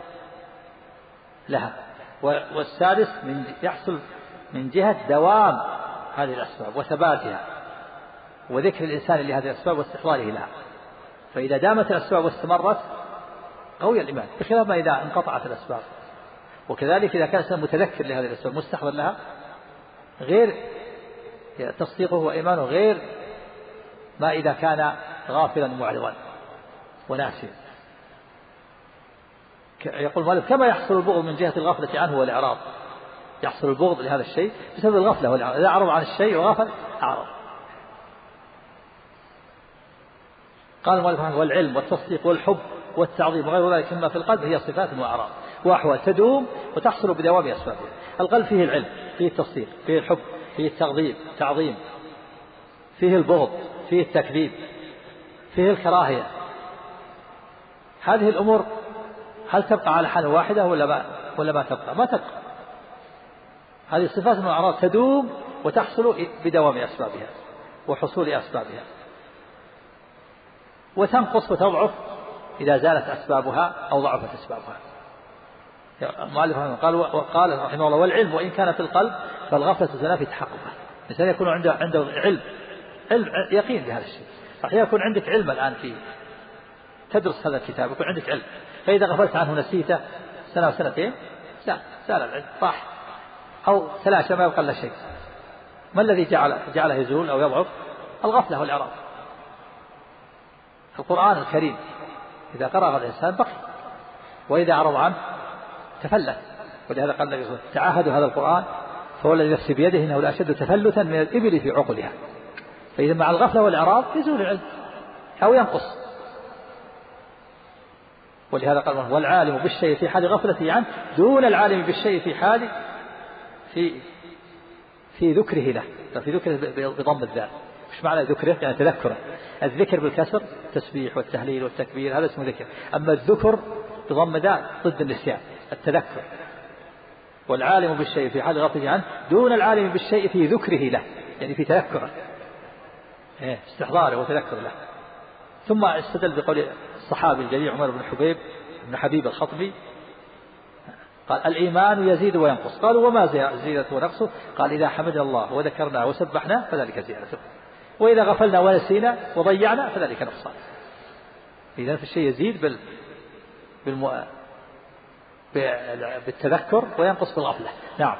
Speaker 2: لها، والسادس يحصل من جهة دوام هذه الأسباب وثباتها وذكر الإنسان لهذه الأسباب واستحضاره لها. فإذا دامت الأسباب واستمرت قوي الإيمان، بخلاف ما إذا انقطعت الأسباب. وكذلك إذا كان الإنسان متذكر لهذه الأسباب مستحضر لها غير تصديقه وإيمانه غير ما إذا كان غافلا معرضا وناسيا. يقول مالك كما يحصل البغض من جهة الغفلة عنه والإعراض. يحصل البغض لهذا الشيء بسبب الغفلة والإعراض. إذا أعرض عن الشيء وغفل أعرض. قال مالك والعلم والتصديق والحب والتعظيم وغير ذلك مما في القلب هي صفات وأعراض وأحوال تدوم وتحصل بدوام أسبابها. القلب فيه العلم، فيه التصديق، فيه الحب، فيه التعظيم، فيه البغض، فيه التكذيب، فيه الكراهية. هذه الأمور هل تبقى على حال واحدة ولا ما تبقى؟ ما تبقى. هذه صفات وأعراض تدوم وتحصل بدوام أسبابها وحصول أسبابها، وتنقص وتضعف إذا زالت أسبابها أو ضعفت أسبابها. المؤلف قال رحمه الله: والعلم وإن كان في القلب فالغفلة تنافي تحققه. الإنسان يكون عنده علم يقين بهذا الشيء. أحيانا يكون عندك علم الآن فيه، تدرس هذا الكتاب يكون عندك علم، فإذا غفلت عنه نسيته سنة وسنتين زال العلم، راح أو تلاشى ما يبقى إلا شيء. ما الذي جعله يزول أو يضعف؟ الغفلة والإعراض. القرآن الكريم إذا قرأه الإنسان بقي، وإذا أعرض عنه تفلت. ولهذا قال النبي صلى الله عليه وسلم: تعاهدوا هذا القرآن فهو الذي نفسي بيده إنه لأشد تفلتا من الإبل في عقلها. فإذا مع الغفلة والإعراض يزول العلم أو ينقص. ولهذا قال: والعالم بالشيء في حال غفلته عنه دون العالم بالشيء في حال في ذكره له. في ذكره بضم الذال. مش معنى ذكره؟ يعني تذكره. الذكر بالكسر التسبيح والتهليل والتكبير، هذا اسمه ذكر. أما الذكر بضم ذال ضد النسيان، التذكر. والعالم بالشيء في حال غفلته عنه دون العالم بالشيء في ذكره له، يعني في تذكره، استحضاره وتذكر له. ثم استدل بقول الصحابي الجليل عمر بن حبيب الخطبي قال: الإيمان يزيد وينقص. قالوا: وما زيادته ونقصه؟ قال: إذا حمدنا الله وذكرناه وسبحناه فذلك زيادته، وإذا غفلنا ونسينا وضيعنا فذلك نقصان. إذا الشيء يزيد بالتذكر وينقص بالغفلة. نعم.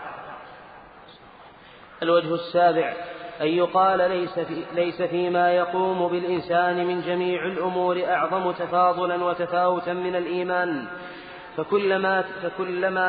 Speaker 1: الوجه السابع: أن يقال ليس فيما يقوم بالإنسان من جميع الأمور أعظم تفاضلا وتفاوتا من الإيمان، فكلما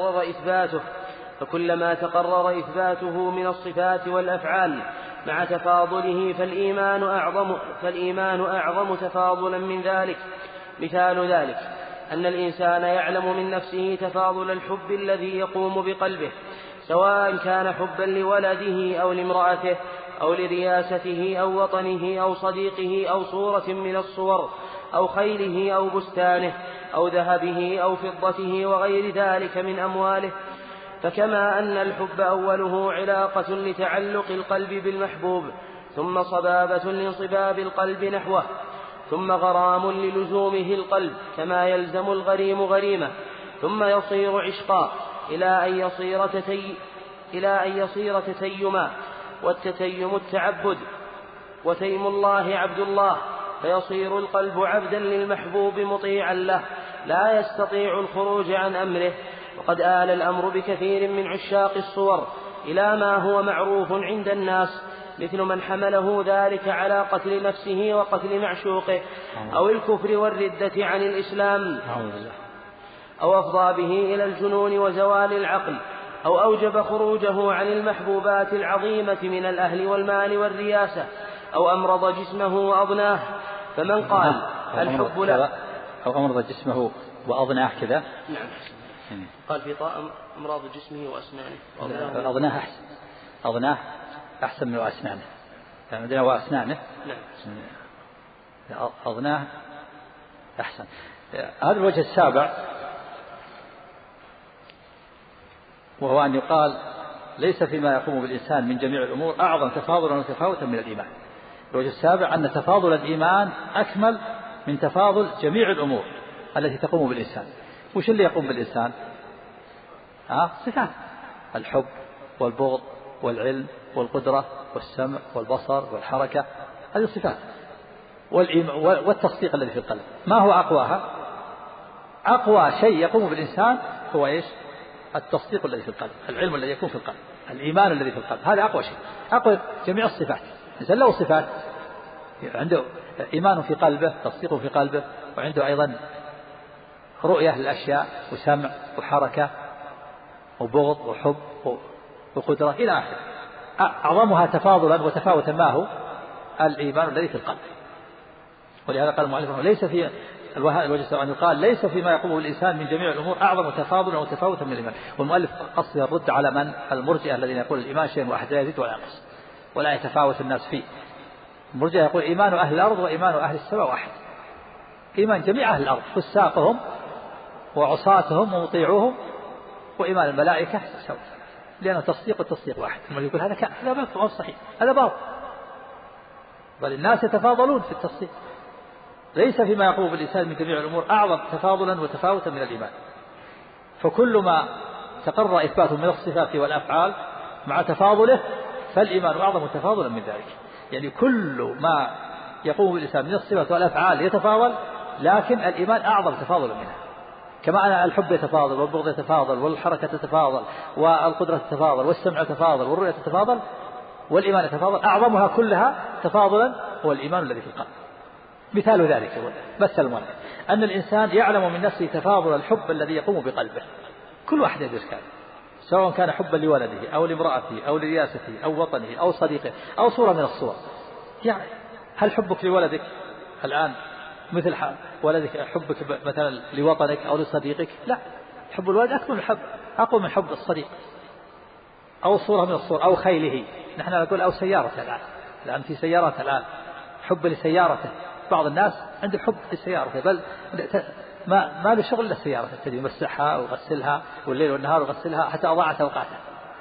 Speaker 1: تقرر إثباته من الصفات والأفعال مع تفاضله فالإيمان أعظم تفاضلا من ذلك. مثال ذلك أن الإنسان يعلم من نفسه تفاضل الحب الذي يقوم بقلبه، سواء كان حبا لولده أو لامرأته أو لرياسته أو وطنه أو صديقه أو صورة من الصور أو خيله أو بستانه أو ذهبه أو فضته وغير ذلك من أمواله. فكما أن الحب أوله علاقة لتعلق القلب بالمحبوب، ثم صبابة لانصباب القلب نحوه، ثم غرام للزومه القلب كما يلزم الغريم غريمة، ثم يصير عشقا إلى أن يصير تتيما، والتتيم التعبد، وتيم الله عبد الله، فيصير القلب عبدا للمحبوب مطيعا له لا يستطيع الخروج عن أمره. وقد آل الأمر بكثير من عشاق الصور إلى ما هو معروف عند الناس، مثل من حمله ذلك على قتل نفسه وقتل معشوقه، أو الكفر والردة عن الإسلام، أو أفضى به إلى الجنون وزوال العقل، أو أوجب خروجه عن المحبوبات العظيمة من الأهل والمال والرياسة، أو أمرض جسمه وأضناه. فمن قال الحب لا،
Speaker 2: أو أمرض جسمه وأضناه كذا.
Speaker 1: نعم. قال في أمراض جسمه وأسنانه.
Speaker 2: أضناه أحسن، أضناه أحسن من أسنانه، يعني عندنا وأسنانه. نعم. أضناه أحسن. هذا الوجه السابع، وهو أن يقال ليس فيما يقوم بالإنسان من جميع الأمور أعظم تفاضلا وتفاوتا من الإيمان. الوجه السابع أن تفاضل الإيمان أكمل من تفاضل جميع الأمور التي تقوم بالإنسان. وش اللي يقوم بالإنسان؟ صفات: الحب والبغض والعلم والقدرة والسمع والبصر والحركة، هذه الصفات. والتصديق الذي في القلب. ما هو أقواها؟ أقوى شيء يقوم بالإنسان هو إيش؟ التصديق الذي في القلب، العلم الذي يكون في القلب، الإيمان الذي في القلب، هذا أقوى شيء، أقوى جميع الصفات. الإنسان له صفات، عنده إيمان في قلبه، تصديق في قلبه، وعنده أيضا رؤية للأشياء وسمع وحركة وبغض وحب وقدرة إلى آخره. أعظمها تفاضلا وتفاوتا ما هو؟ الإيمان الذي في القلب. ولهذا قال المؤلف ليس في الوجه أن يقال ليس فيما يقوم الإنسان من جميع الأمور أعظم تفاضلا وتفاوتا من الإيمان. والمؤلف قصد الرد على من المرجئة الذين يقول الإيمان شيء واحد لا يزيد ولا ينقص ولا يتفاوت الناس فيه. المرجئة يقول إيمان أهل الأرض وإيمان أهل السماء واحد. إيمان جميع أهل الأرض فساقهم وعصاتهم ومطيعوهم، وإيمان الملائكة سواء، لأنه تصديق والتصديق واحد. ثم يقول هذا باطل صحيح، هذا باطل، بل الناس يتفاضلون في التصديق. ليس فيما يقوم بالإنسان من جميع الأمور أعظم تفاضلا وتفاوتا من الإيمان. فكل ما تقرر إثباته من الصفات والأفعال مع تفاضله فالإيمان أعظم تفاضلا من ذلك. يعني كل ما يقوم بالإنسان من الصفات والأفعال يتفاضل، لكن الإيمان أعظم تفاضلا منها. كما أن الحب يتفاضل والبغض يتفاضل والحركة تتفاضل والقدرة تتفاضل والسمع تتفاضل والرؤية تتفاضل، والإيمان يتفاضل، أعظمها كلها تفاضلا هو الإيمان الذي في القلب. مثال ذلك مثل المعنى أن الإنسان يعلم من نفسه تفاضل الحب الذي يقوم بقلبه. كل واحد يدرك هذا، سواء كان حبا لولده أو لامرأته أو لرياسته أو وطنه أو صديقه أو صورة من الصور. يعني هل حبك لولدك الآن مثل ولدك حبك مثلا لوطنك أو لصديقك؟ لا، حب الولد أقوى من حب الصديق أو صورة من الصور أو خيله. نحن نقول أو سيارته الآن في سيارات الآن حب لسيارته. بعض الناس عنده حب لسيارته، بل ما له شغل إلا سيارته، تجي يمسحها ويغسلها والليل والنهار ويغسلها حتى أضاعت أوقاته.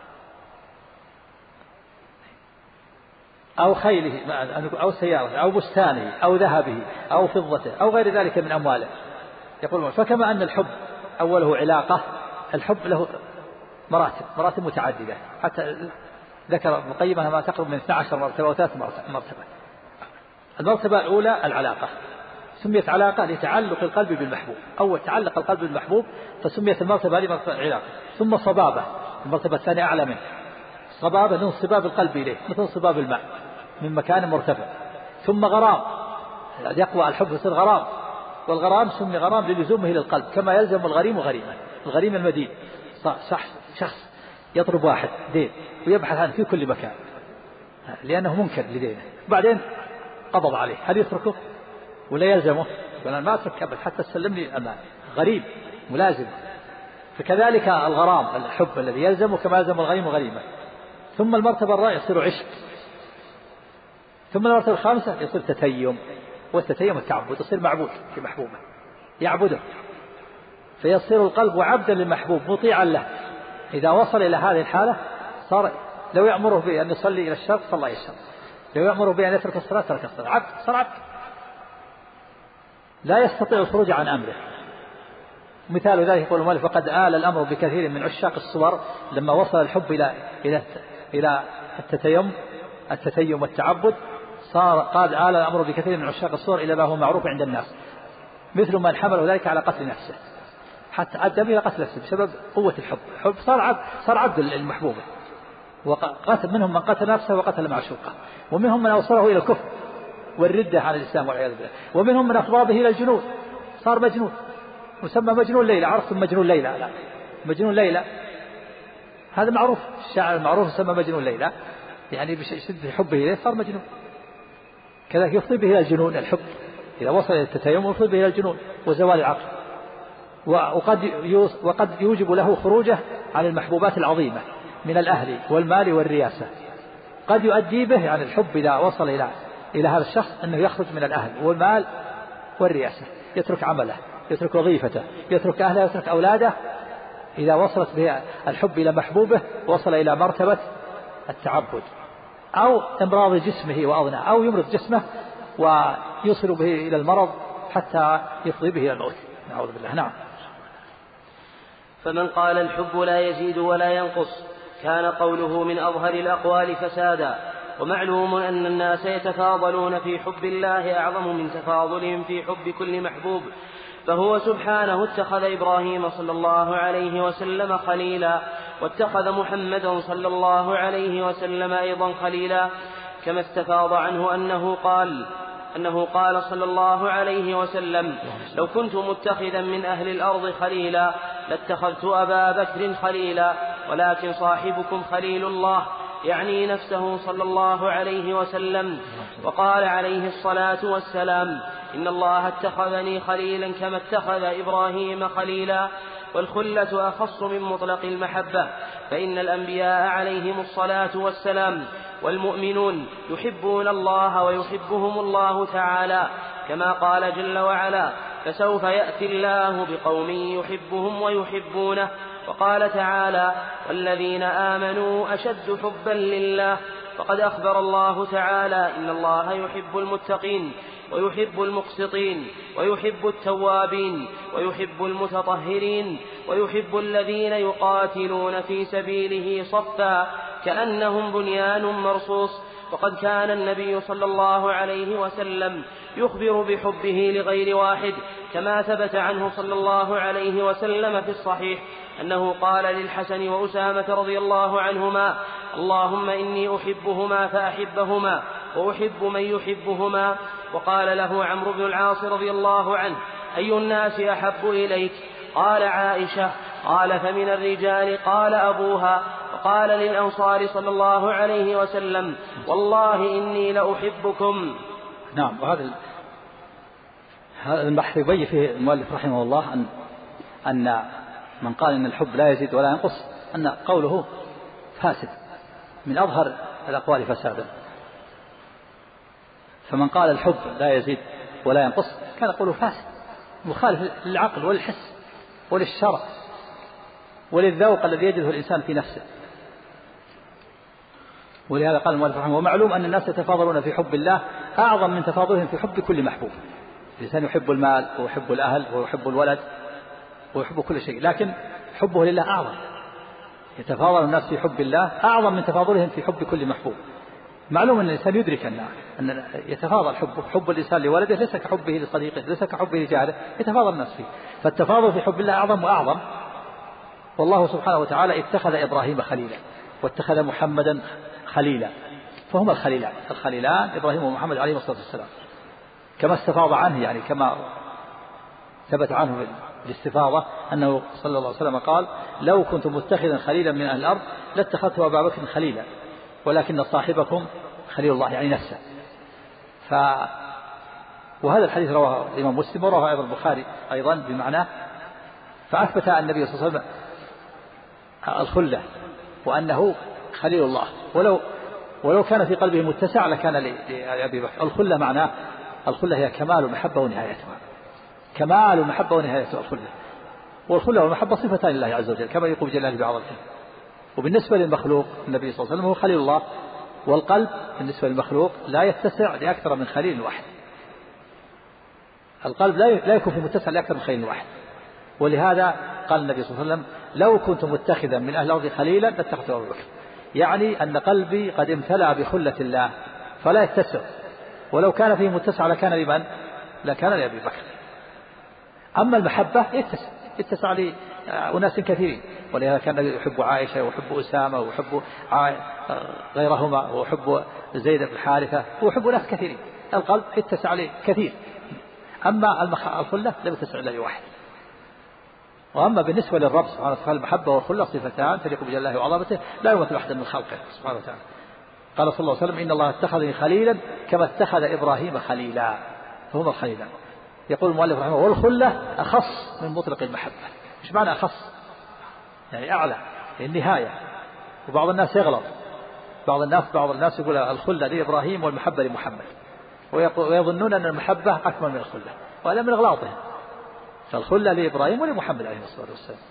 Speaker 2: أو خيله أو سيارته أو بستانه أو ذهبه أو فضته أو غير ذلك من أمواله. يقول فكما أن الحب أوله علاقة، الحب له مراتب متعددة، حتى ذكر ابن القيم أنها ما تقرب من 12 مرتبة أو 3 مرتبة. المرتبة الأولى العلاقة، سميت علاقة لتعلق القلب بالمحبوب. أول تعلق القلب بالمحبوب فسميت المرتبة هذه مرتبة العلاقة. ثم صبابة، المرتبة الثانية أعلى منه، صبابة من انصباب القلب إليه مثل انصباب الماء من مكان مرتفع. ثم غرام، يقوى الحب يصير غرام، والغرام سمي غرام للزومه للقلب كما يلزم الغريم غريمه. الغريم المدين، شخص يطلب واحد دين ويبحث عنه في كل مكان لأنه منكر لدينه، وبعدين قبض عليه، هل يتركه ولا يلزمه؟ يقول ما أترك أبدا حتى تسلم لي الأمان. غريب ملازم. فكذلك الغرام الحب الذي يلزمه كما يلزم الغريم غريمه. ثم المرتبة الرابعة يصير عشق. ثم المرتبة الخامسة يصير تتيم، والتتيم التعبد، يصير معبود في محبوبه يعبده، فيصير القلب عبدا للمحبوب مطيعا له. إذا وصل إلى هذه الحالة صار لو يأمره بأن يصلي إلى الشرق صلى إلى الشرق، لو يأمره بأن يترك الصلاة ترك الصلاة. عبد، صار عبد لا يستطيع الخروج عن أمره. مثال ذلك يقول المؤلف فقد آل الأمر بكثير من عشاق الصور لما وصل الحب إلى التتيم والتعبد، صار قد آل الأمر بكثير من عشاق الصور إلى ما هو معروف عند الناس، مثل من حمله ذلك على قتل نفسه، حتى أدى إلى قتل نفسه بسبب قوة الحب. صار عبد المحبوبة. وقتل منهم من قتل نفسه وقتل معشوقه، ومنهم من أوصله إلى الكفر والردة عن الإسلام والعياذ بالله، ومنهم من أفضى به إلى الجنون، صار مجنون، مسمى مجنون ليلى. عرفتم مجنون ليلى؟ لا، مجنون ليلى هذا معروف، الشاعر المعروف يسمى مجنون ليلى، يعني بشدة حبه إليه صار مجنون. كذلك يفضي به إلى الجنون الحب، إذا وصل إلى التتيم يفضي به إلى الجنون وزوال العقل، وقد يوجب له خروجه عن المحبوبات العظيمة من الأهل والمال والرياسة. قد يؤدي به يعني الحب إذا وصل إلى هذا الشخص أنه يخرج من الأهل والمال والرياسة، يترك عمله، يترك وظيفته، يترك أهله، يترك أولاده. إذا وصلت به الحب إلى محبوبه وصل إلى مرتبة التعبد، أو امراض جسمه وأضنه، أو يمرض جسمه ويوصل به إلى المرض حتى يفضي به إلى الموت، نعوذ بالله. نعم.
Speaker 1: فمن قال الحب لا يزيد ولا ينقص كان قوله من أظهر الأقوال فسادا. ومعلوم أن الناس يتفاضلون في حب الله أعظم من تفاضلهم في حب كل محبوب، فهو سبحانه اتخذ إبراهيم صلى الله عليه وسلم خليلا، واتخذ محمدا صلى الله عليه وسلم أيضا خليلا، كما استفاض عنه أنه قال صلى الله عليه وسلم لو كنت متخذا من أهل الأرض خليلا لاتخذت أبا بكر خليلا، ولكن صاحبكم خليل الله، يعني نفسه صلى الله عليه وسلم. وقال عليه الصلاة والسلام إن الله اتخذني خليلا كما اتخذ إبراهيم خليلا. والخلة أخص من مطلق المحبة، فإن الأنبياء عليهم الصلاة والسلام والمؤمنون يحبون الله ويحبهم الله تعالى، كما قال جل وعلا فسوف يأتي الله بقوم يحبهم ويحبونه. وقال تعالى والذين آمنوا أشد حبا لله. وقد أخبر الله تعالى إن الله يحب المتقين ويحب المقسطين ويحب التوابين ويحب المتطهرين ويحب الذين يقاتلون في سبيله صفا كأنهم بنيان مرصوص. وقد كان النبي صلى الله عليه وسلم يخبر بحبه لغير واحد، كما ثبت عنه صلى الله عليه وسلم في الصحيح أنه قال للحسن وأسامة رضي الله عنهما: اللهم إني أحبهما فأحبهما وأحب من يحبهما. وقال له عمرو بن العاص رضي الله عنه: أي الناس أحب إليك؟ قال: عائشة. قال: فمن الرجال؟ قال: أبوها. وقال للأنصار صلى الله عليه وسلم: والله إني لأحبكم.
Speaker 2: نعم. وهذا البحث يبين فيه المؤلف رحمه الله أن من قال إن الحب لا يزيد ولا ينقص أن قوله فاسد، من أظهر الأقوال فسادا. فمن قال الحب لا يزيد ولا ينقص كان قوله فاسد، مخالف للعقل وللحس وللشرع وللذوق الذي يجده الإنسان في نفسه. ولهذا قال المؤلف رحمه الله: ومعلوم أن الناس يتفاضلون في حب الله أعظم من تفاضلهم في حب كل محبوب. الإنسان يحب المال ويحب الأهل ويحب الولد ويحب كل شيء، لكن حبه لله أعظم. يتفاضل الناس في حب الله أعظم من تفاضلهم في حب كل محبوب. معلوم أن الإنسان يدرك أن يتفاضل حب الإنسان لولده ليس كحبه لصديقه، ليس كحبه لجاره، يتفاضل الناس فيه. فالتفاضل في حب الله أعظم وأعظم. والله سبحانه وتعالى اتخذ إبراهيم خليلا واتخذ محمدا خليلا، فهما الخليلان إبراهيم ومحمد عليه الصلاة والسلام، كما استفاض عنه، يعني كما ثبت عنه الاستفاضة أنه صلى الله عليه وسلم قال: لو كنت متخذا خليلا من أهل الأرض لاتخذت أبا بكر خليلا ولكن صاحبكم خليل الله، يعني نفسه. وهذا الحديث رواه الإمام مسلم ورواه أيضا البخاري أيضا بمعناه. فأثبت النبي صلى الله عليه وسلم الخلة وأنه خليل الله، ولو كان في قلبه متسع لكان لأبي بكر. الخلة معناه الخلة هي كمال المحبة ونهايتها، كمال المحبة ونهايتها الخلة. والخلة والمحبة صفتان لله عز وجل كما يقول جلاله بعظمته. وبالنسبة للمخلوق النبي صلى الله عليه وسلم هو خليل الله، والقلب بالنسبة للمخلوق لا يتسع لأكثر من خليل واحد. القلب لا يكون في متسع لأكثر من خليل واحد. ولهذا قال النبي صلى الله عليه وسلم: لو كنت متخذا من أهل الأرض خليلا لاتخذت أبا بكر. يعني أن قلبي قد امتلأ بخلة الله فلا يتسع، ولو كان فيه متسع لكان لمن؟ لكان لأبي بكر. أما المحبة يتسع لأناس كثيرين، ولهذا كان يحب عائشة ويحب أسامة ويحب غيرهما ويحب زيد بن حارثة ويحب ناس كثيرين. القلب يتسع لكثير، أما الخلة لم يتسع إلا لواحد. وأما بالنسبة للرب سبحانه وتعالى المحبة والخلة صفتان تليق بجلاله وعظمته لا يمثل أحد من خلقه سبحانه وتعالى. قال صلى الله عليه وسلم: إن الله اتخذني خليلا كما اتخذ إبراهيم خليلا، فهما الخليلان. يقول المؤلف رحمه الله: والخلة أخص من مطلق المحبة. إيش معنى أخص؟ يعني أعلى، النهاية. وبعض الناس يغلط، بعض الناس يقول الخلة لإبراهيم والمحبة لمحمد، ويظنون أن المحبة أكمل من الخلة، وهذا من أغلاطهم. فالخلة لإبراهيم ولمحمد عليه الصلاة والسلام.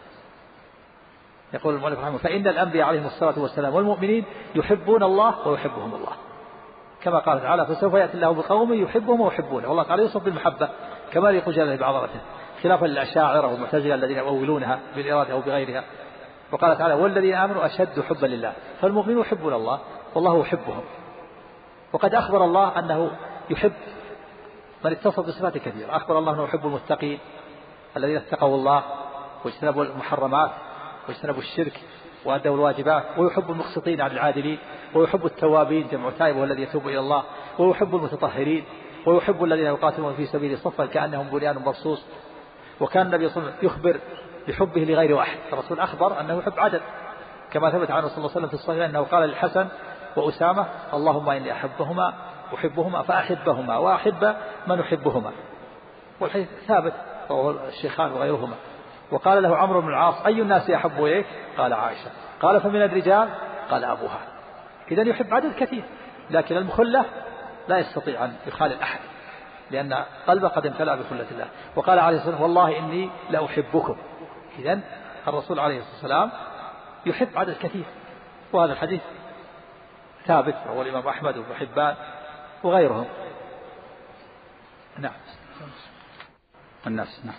Speaker 2: يقول المؤلف رحمه: فإن الأنبياء عليهم الصلاة والسلام والمؤمنين يحبون الله ويحبهم الله، كما قال تعالى: فسوف يأتي الله بقوم يحبهم ويحبونه. والله تعالى يوصف بالمحبة كما يقول جلاله بعظمته، خلافا للأشاعرة والمعتزلة الذين يؤولونها بالإرادة أو بغيرها. وقال تعالى: والذين آمنوا أشد حبا لله. فالمؤمنون يحبون الله والله يحبهم. وقد أخبر الله أنه يحب من اتصف بصفات كثيرة. أخبر الله أنه يحب المتقين الذين اتقوا الله واجتنبوا المحرمات واجتنبوا الشرك وأدوا الواجبات، ويحب المقسطين عن العادلين، ويحب التوابين جمع تائب والذي يتوب إلى الله، ويحب المتطهرين، ويحب الذين يقاتلون في سبيل صفا كأنهم بنيان مرصوص. وكان النبي صلى الله عليه وسلم يخبر بحبه لغير واحد. الرسول أخبر أنه يحب عدد، كما ثبت عنه صلى الله عليه وسلم في الصحيح أنه قال للحسن وأسامة: اللهم إني أحبهما فأحبهما وأحب من أحبهما. والحديث ثابت رواه الشيخان وغيرهما. وقال له عمرو بن العاص: أي الناس أحب إليك؟ قال: عائشة. قال: فمن الرجال؟ قال: أبوها. إذن يحب عدد كثير، لكن المخلة لا يستطيع أن يخالل أحد، لأن قلبه قد امتلأ بخلة الله. وقال عليه الصلاة والسلام: والله إني لأحبكم. إذن الرسول عليه الصلاة والسلام يحب عدد كثير. وهذا الحديث ثابت، وهو الإمام أحمد وابن حبان وغيرهم. نعم. الناس. نعم.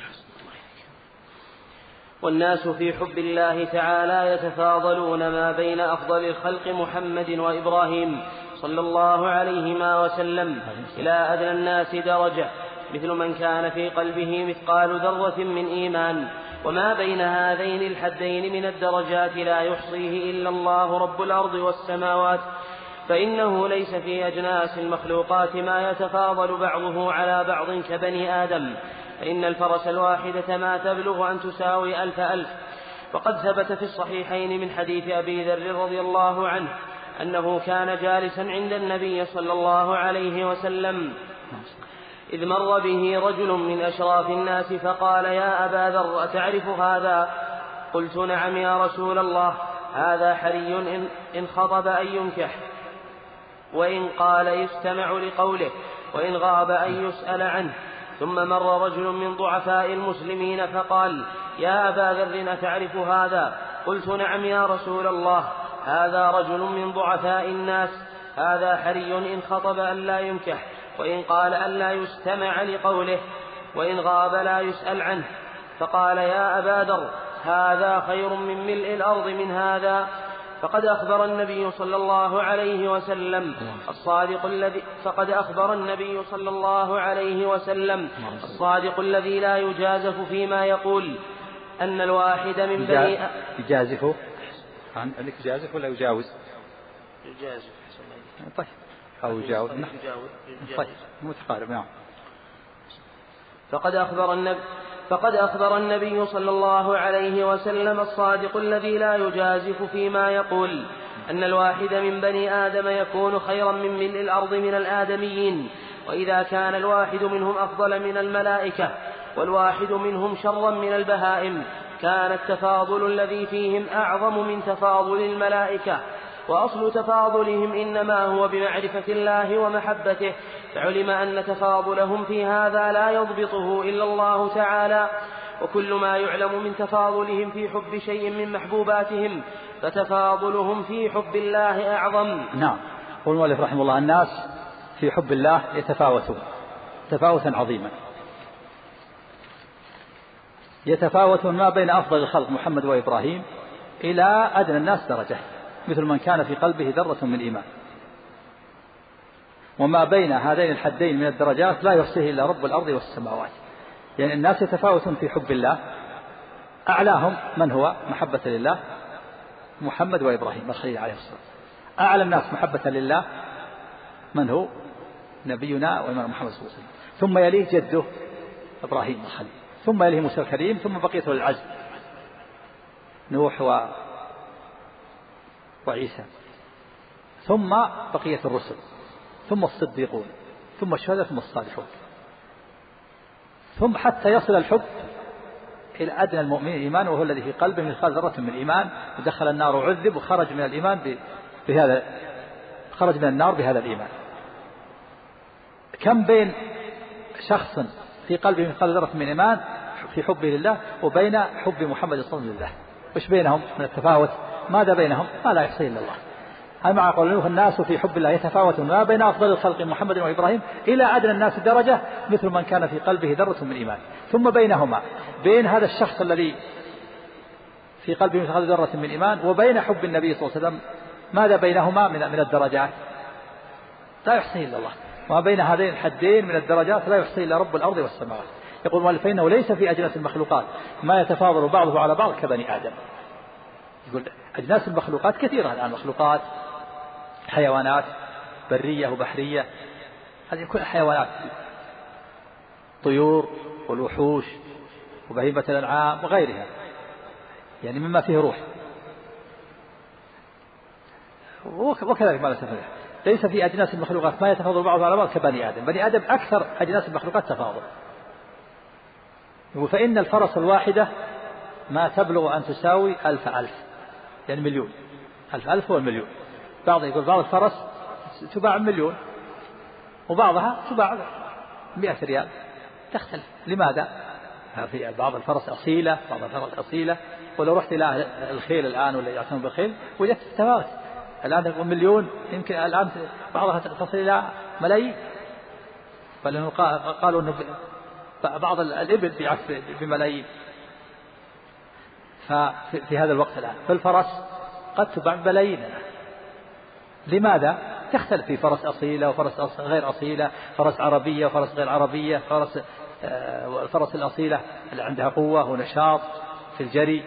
Speaker 1: والناس في حب الله تعالى يتفاضلون ما بين أفضل الخلق محمد وإبراهيم صلى الله عليهما وسلم إلى أدنى الناس درجة، مثل من كان في قلبه مثقال ذرة من إيمان. وما بين هذين الحدين من الدرجات لا يحصيه إلا الله رب الأرض والسماوات، فإنه ليس في أجناس المخلوقات ما يتفاضل بعضه على بعض كبني آدم، فإن الفرس الواحدة ما تبلغ أن تساوي 1000. وقد ثبت في الصحيحين من حديث أبي ذر رضي الله عنه أنه كان جالسا عند النبي صلى الله عليه وسلم إذ مر به رجل من أشراف الناس فقال: يا أبا ذر، أتعرف هذا؟ قلت: نعم يا رسول الله، هذا حري إن خطب أن ينكح، وإن قال يستمع لقوله، وإن غاب أن يسأل عنه. ثم مر رجل من ضعفاء المسلمين فقال: يا أبا ذر، أتعرف هذا؟ قلت: نعم يا رسول الله، هذا رجل من ضعفاء الناس، هذا حري إن خطب أن لا ينكح، وإن قال أن لا يستمع لقوله، وإن غاب لا يسأل عنه. فقال: يا أبا ذر، هذا خير من ملء الأرض من هذا. فقد أخبر النبي صلى الله عليه وسلم الصادق الذي لا يجازف فيما يقول أن الواحد من بني
Speaker 2: يجازف عندك يجازف ولا يجاوز؟
Speaker 1: يجازف.
Speaker 2: طيب، أو يجاوز. طيب، متقارب. نعم.
Speaker 1: فقد أخبر النبي صلى الله عليه وسلم الصادق الذي لا يجازف فيما يقول أن الواحد من بني آدم يكون خيرا من ملء الأرض من الآدميين، وإذا كان الواحد منهم أفضل من الملائكة والواحد منهم شرا من البهائم كان التفاضل الذي فيهم أعظم من تفاضل الملائكة. وأصل تفاضلهم إنما هو بمعرفة الله ومحبته، فعلم أن تفاضلهم في هذا لا يضبطه إلا الله تعالى. وكل ما يعلم من تفاضلهم في حب شيء من محبوباتهم فتفاضلهم في حب الله أعظم.
Speaker 2: نعم. قل المؤلف رحمه الله: الناس في حب الله يتفاوتون تفاوتا عظيما، يتفاوتون ما بين أفضل الخلق محمد وإبراهيم إلى أدنى الناس درجة، مثل من كان في قلبه ذرة من إيمان. وما بين هذين الحدين من الدرجات لا يحصيه إلا رب الأرض والسماوات. يعني الناس يتفاوتون في حب الله، أعلاهم من هو محبة لله محمد وإبراهيم الخليل عليه الصلاة والسلام. أعلى الناس محبة لله من هو نبينا وإمام محمد صلى الله عليه وسلم، ثم يليه جده إبراهيم الخليل، ثم يليه موسى الكريم، ثم بقيته العزم نوح وعيسى، ثم بقية الرسل، ثم الصديقون، ثم الشهداء، ثم الصالحون، ثم حتى يصل الحب إلى أدنى المؤمنين إيمان، وهو الذي في قلبه مثقال ذرة من إيمان، ودخل النار وعذب وخرج من الإيمان بهذا، خرج من النار بهذا الإيمان. كم بين شخص في قلبه مثقال ذرة من إيمان في حبه لله وبين حب محمد صلى الله عليه وسلم؟ وش بينهم من التفاوت؟ ماذا بينهم؟ ما لا يحصيه إلا الله. هل مع قوله الناس في حب الله يتفاوتون ما بين أفضل الخلق محمد وإبراهيم إلى أدنى الناس درجة، مثل من كان في قلبه ذرة من إيمان. ثم بينهما، بين هذا الشخص الذي في قلبه مثقال ذرة من إيمان وبين حب النبي صلى الله عليه وسلم، ماذا بينهما من الدرجات؟ لا يحصيه إلا الله. وما بين هذين الحدين من الدرجات لا يحصيه إلا رب الأرض والسماوات. يقول المؤلف: فإنه ليس في أجناس المخلوقات ما يتفاضل بعضه على بعض كبني آدم. يقول أجناس المخلوقات كثيرة الآن، مخلوقات حيوانات برية وبحرية، هذه كل حيوانات، طيور والوحوش وبهيمة الأنعام وغيرها، يعني مما فيه روح. وكذلك ما لا تفضل، ليس في أجناس المخلوقات ما يتفاضل بعضه على بعض كبني آدم. بني آدم أكثر أجناس المخلوقات تفاضل. فإن الفرس الواحدة ما تبلغ أن تساوي 1000، يعني مليون. 1000 هو المليون. بعض يقول بعض الفرس تباع 1,000,000 وبعضها تباع 100 ريال، تختلف. لماذا؟ في بعض الفرس أصيلة، بعض الفرس أصيلة. ولو رحت إلى الخيل الآن ولا يعتمد بالخيل وجدت تفاوت. الآن تقول 1,000,000، يمكن الآن بعضها تصل إلى ملايين. بل قالوا أنه بعض الإبل بيعت بملايين. ففي هذا الوقت الآن فالفرس قد تباع بملايين. لماذا؟ تختلف في فرس أصيلة وفرس غير أصيلة، فرس عربية وفرس غير عربية، الفرس الأصيلة اللي عندها قوة ونشاط في الجري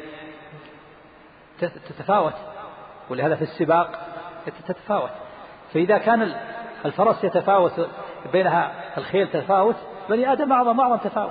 Speaker 2: تتفاوت، ولهذا في السباق تتفاوت. فإذا كان الفرس يتفاوت بينها الخيل تتفاوت، بني آدم أعظم تفاوت.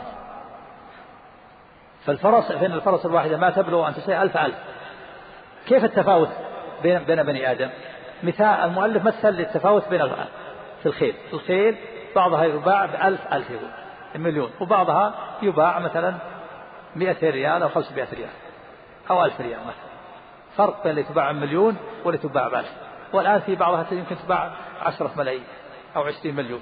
Speaker 2: فالفرس فإن الفرس الواحدة ما تبلغ أن تساوي 1000. كيف التفاوت بين بني آدم؟ مثال المؤلف مثل للتفاوت بين في الخيل بعضها يباع ب1000 يقول مليون، وبعضها يباع مثلا 200 ريال أو 500 ريال أو 1000 ريال مثلا. فرق بين اللي تباع مليون واللي تباع ب1000. والآن في بعضها يمكن تباع 10 ملايين أو 20 مليون.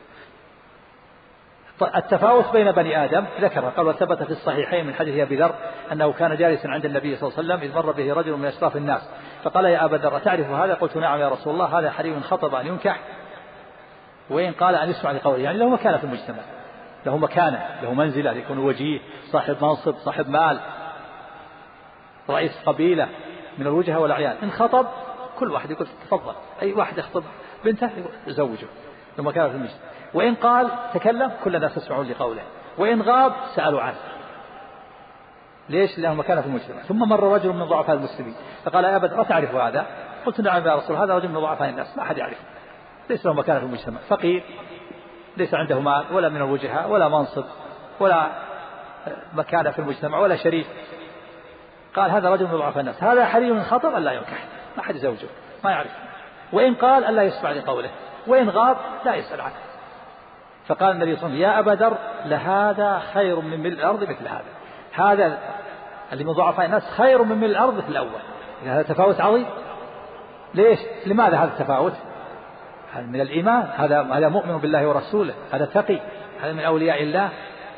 Speaker 2: التفاوت بين بني آدم ذكر قال وثبت في الصحيحين من حديث أبي ذر أنه كان جالسا عند النبي صلى الله عليه وسلم إذ مر به رجل من أشراف الناس فقال يا أبا ذر تعرف هذا؟ قلت نعم يا رسول الله، هذا حريم خطب أن ينكح وإن قال أن يسمع لقوله، يعني له مكانة في المجتمع، له مكانة، له منزلة، يكون وجيه، صاحب منصب، صاحب مال، رئيس قبيلة من الوجهة والأعيان. إن خطب كل واحد يقول تفضل، أي واحد يخطب بنته يزوجه، له مكانة في المجتمع. وإن قال تكلم كل الناس يسمعون لقوله، وإن غاب سألوا عنه. ليش؟ لأنه مكانة في المجتمع. ثم مر رجل من ضعفاء المسلمين فقال يا أبا أتعرف هذا؟ قلت نعم يا رسول، هذا رجل من ضعفاء الناس ما أحد يعرفه، ليس له مكانة في المجتمع، فقير، ليس عنده مال ولا من الوجهة ولا منصب ولا مكانة في المجتمع ولا شريف. قال هذا رجل من ضعفاء الناس، هذا حري خطب ألا ينكح، ما أحد يزوجه، ما يعرف. وإن قال ألا يسمع لقوله، وإن غاب لا يسأل عنه. فقال النبي صلى الله عليه وسلم يا أبا ذر لهذا خير من ملء الأرض مثل هذا. هذا اللي من ضعفاء الناس خير من ملء الأرض مثل الأول. هذا تفاوت عظيم. ليش؟ لماذا هذا التفاوت؟ هذا من الإيمان، هذا مؤمن بالله ورسوله، هذا تقي، هذا من أولياء الله،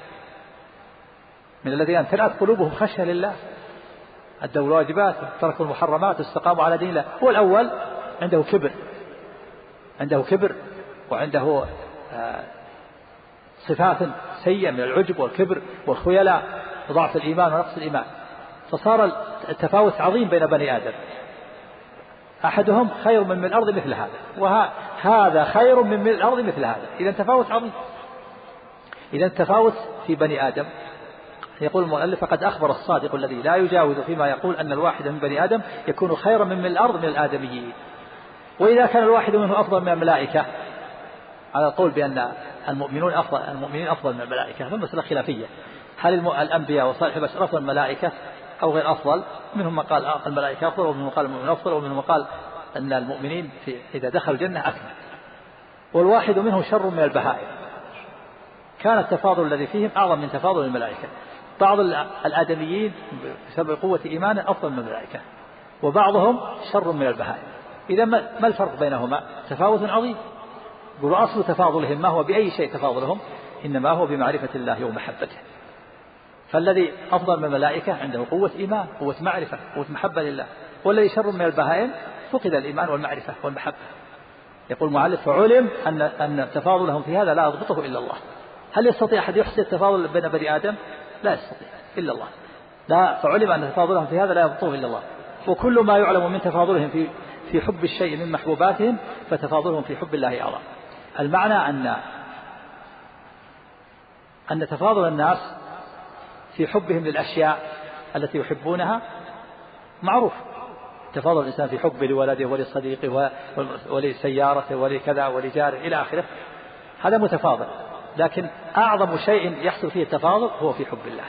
Speaker 2: من الذين امتلأت قلوبهم خشية لله، أدوا الواجبات تركوا المحرمات واستقاموا على دين الله. هو الأول عنده كبر وعنده صفات سيئة من العجب والكبر والخيلاء وضعف الإيمان ونقص الإيمان، فصار التفاوت عظيم بين بني آدم. أحدهم خير من الأرض مثل هذا، وهذا خير من الأرض مثل هذا. إذا تفاوت عظيم. إذا التفاوت في بني آدم. يقول المؤلف فقد أخبر الصادق الذي لا يجاوز فيما يقول أن الواحد من بني آدم يكون خيرا من الأرض من الآدميين. وإذا كان الواحد منه أفضل من الملائكة، على القول بأن المؤمنين أفضل من الملائكة، فالمسألة خلافية، هل الأنبياء وصالح البشر أفضل من الملائكة أو غير أفضل؟ منهم من قال الملائكة أفضل، ومنهم قال المؤمنين أفضل، ومنهم قال أن المؤمنين إذا دخلوا الجنة أكمل. والواحد منهم شر من البهائم. كان التفاضل الذي فيهم أعظم من تفاضل الملائكة. بعض الآدميين بسبب قوة إيمانه أفضل من الملائكة، وبعضهم شر من البهائم. إذا ما الفرق بينهما؟ تفاوت عظيم. يقولوا أصل تفاضلهم ما هو بأي شيء تفاضلهم، إنما هو بمعرفة الله ومحبته. فالذي أفضل من الملائكة عنده قوة إيمان، قوة معرفة، قوة محبة لله. والذي شر من البهائم فقد الإيمان والمعرفة والمحبة. يقول المؤلف فعلم أن تفاضلهم في هذا لا يضبطه إلا الله. هل يستطيع أحد يحصي التفاضل بين بني آدم؟ لا يستطيع إلا الله. فعلم أن تفاضلهم في هذا لا يضبطه إلا الله. وكل ما يعلم من تفاضلهم في حب الشيء من محبوباتهم فتفاضلهم في حب الله أعظم. المعنى أن تفاضل الناس في حبهم للأشياء التي يحبونها معروف. تفاضل الإنسان في حبه لولده ولصديقه ولسيارته ولكذا ولجاره إلى آخره، هذا متفاضل. لكن أعظم شيء يحصل فيه التفاضل هو في حب الله.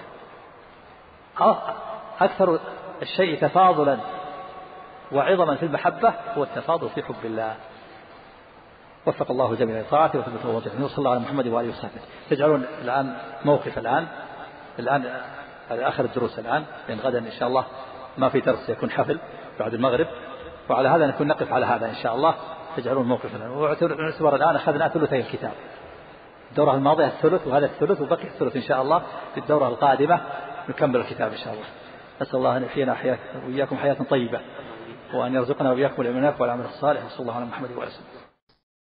Speaker 2: أكثر الشيء تفاضلا وعظما في المحبة هو التفاضل في حب الله. وفق الله جميع طاعته وثبت وجهه. صلى الله على محمد وآله وصحبه. تجعلون الآن موقف الآن آخر الدروس الآن، لأن غدا إن شاء الله ما في درس، يكون حفل بعد المغرب، وعلى هذا نكون نقف على هذا إن شاء الله. تجعلون موقف الآن، ونعتبر الآن أخذنا ثلثي الكتاب. الدورة الماضية الثلث، وهذا الثلث، وبقي الثلث إن شاء الله في الدورة القادمة نكمل الكتاب إن شاء الله. أسأل الله أن يحيينا وإياكم حياة طيبة، وأن يرزقنا وإياكم الإيمان والعمل الصالح. صلى الله على محمد وعلى آله.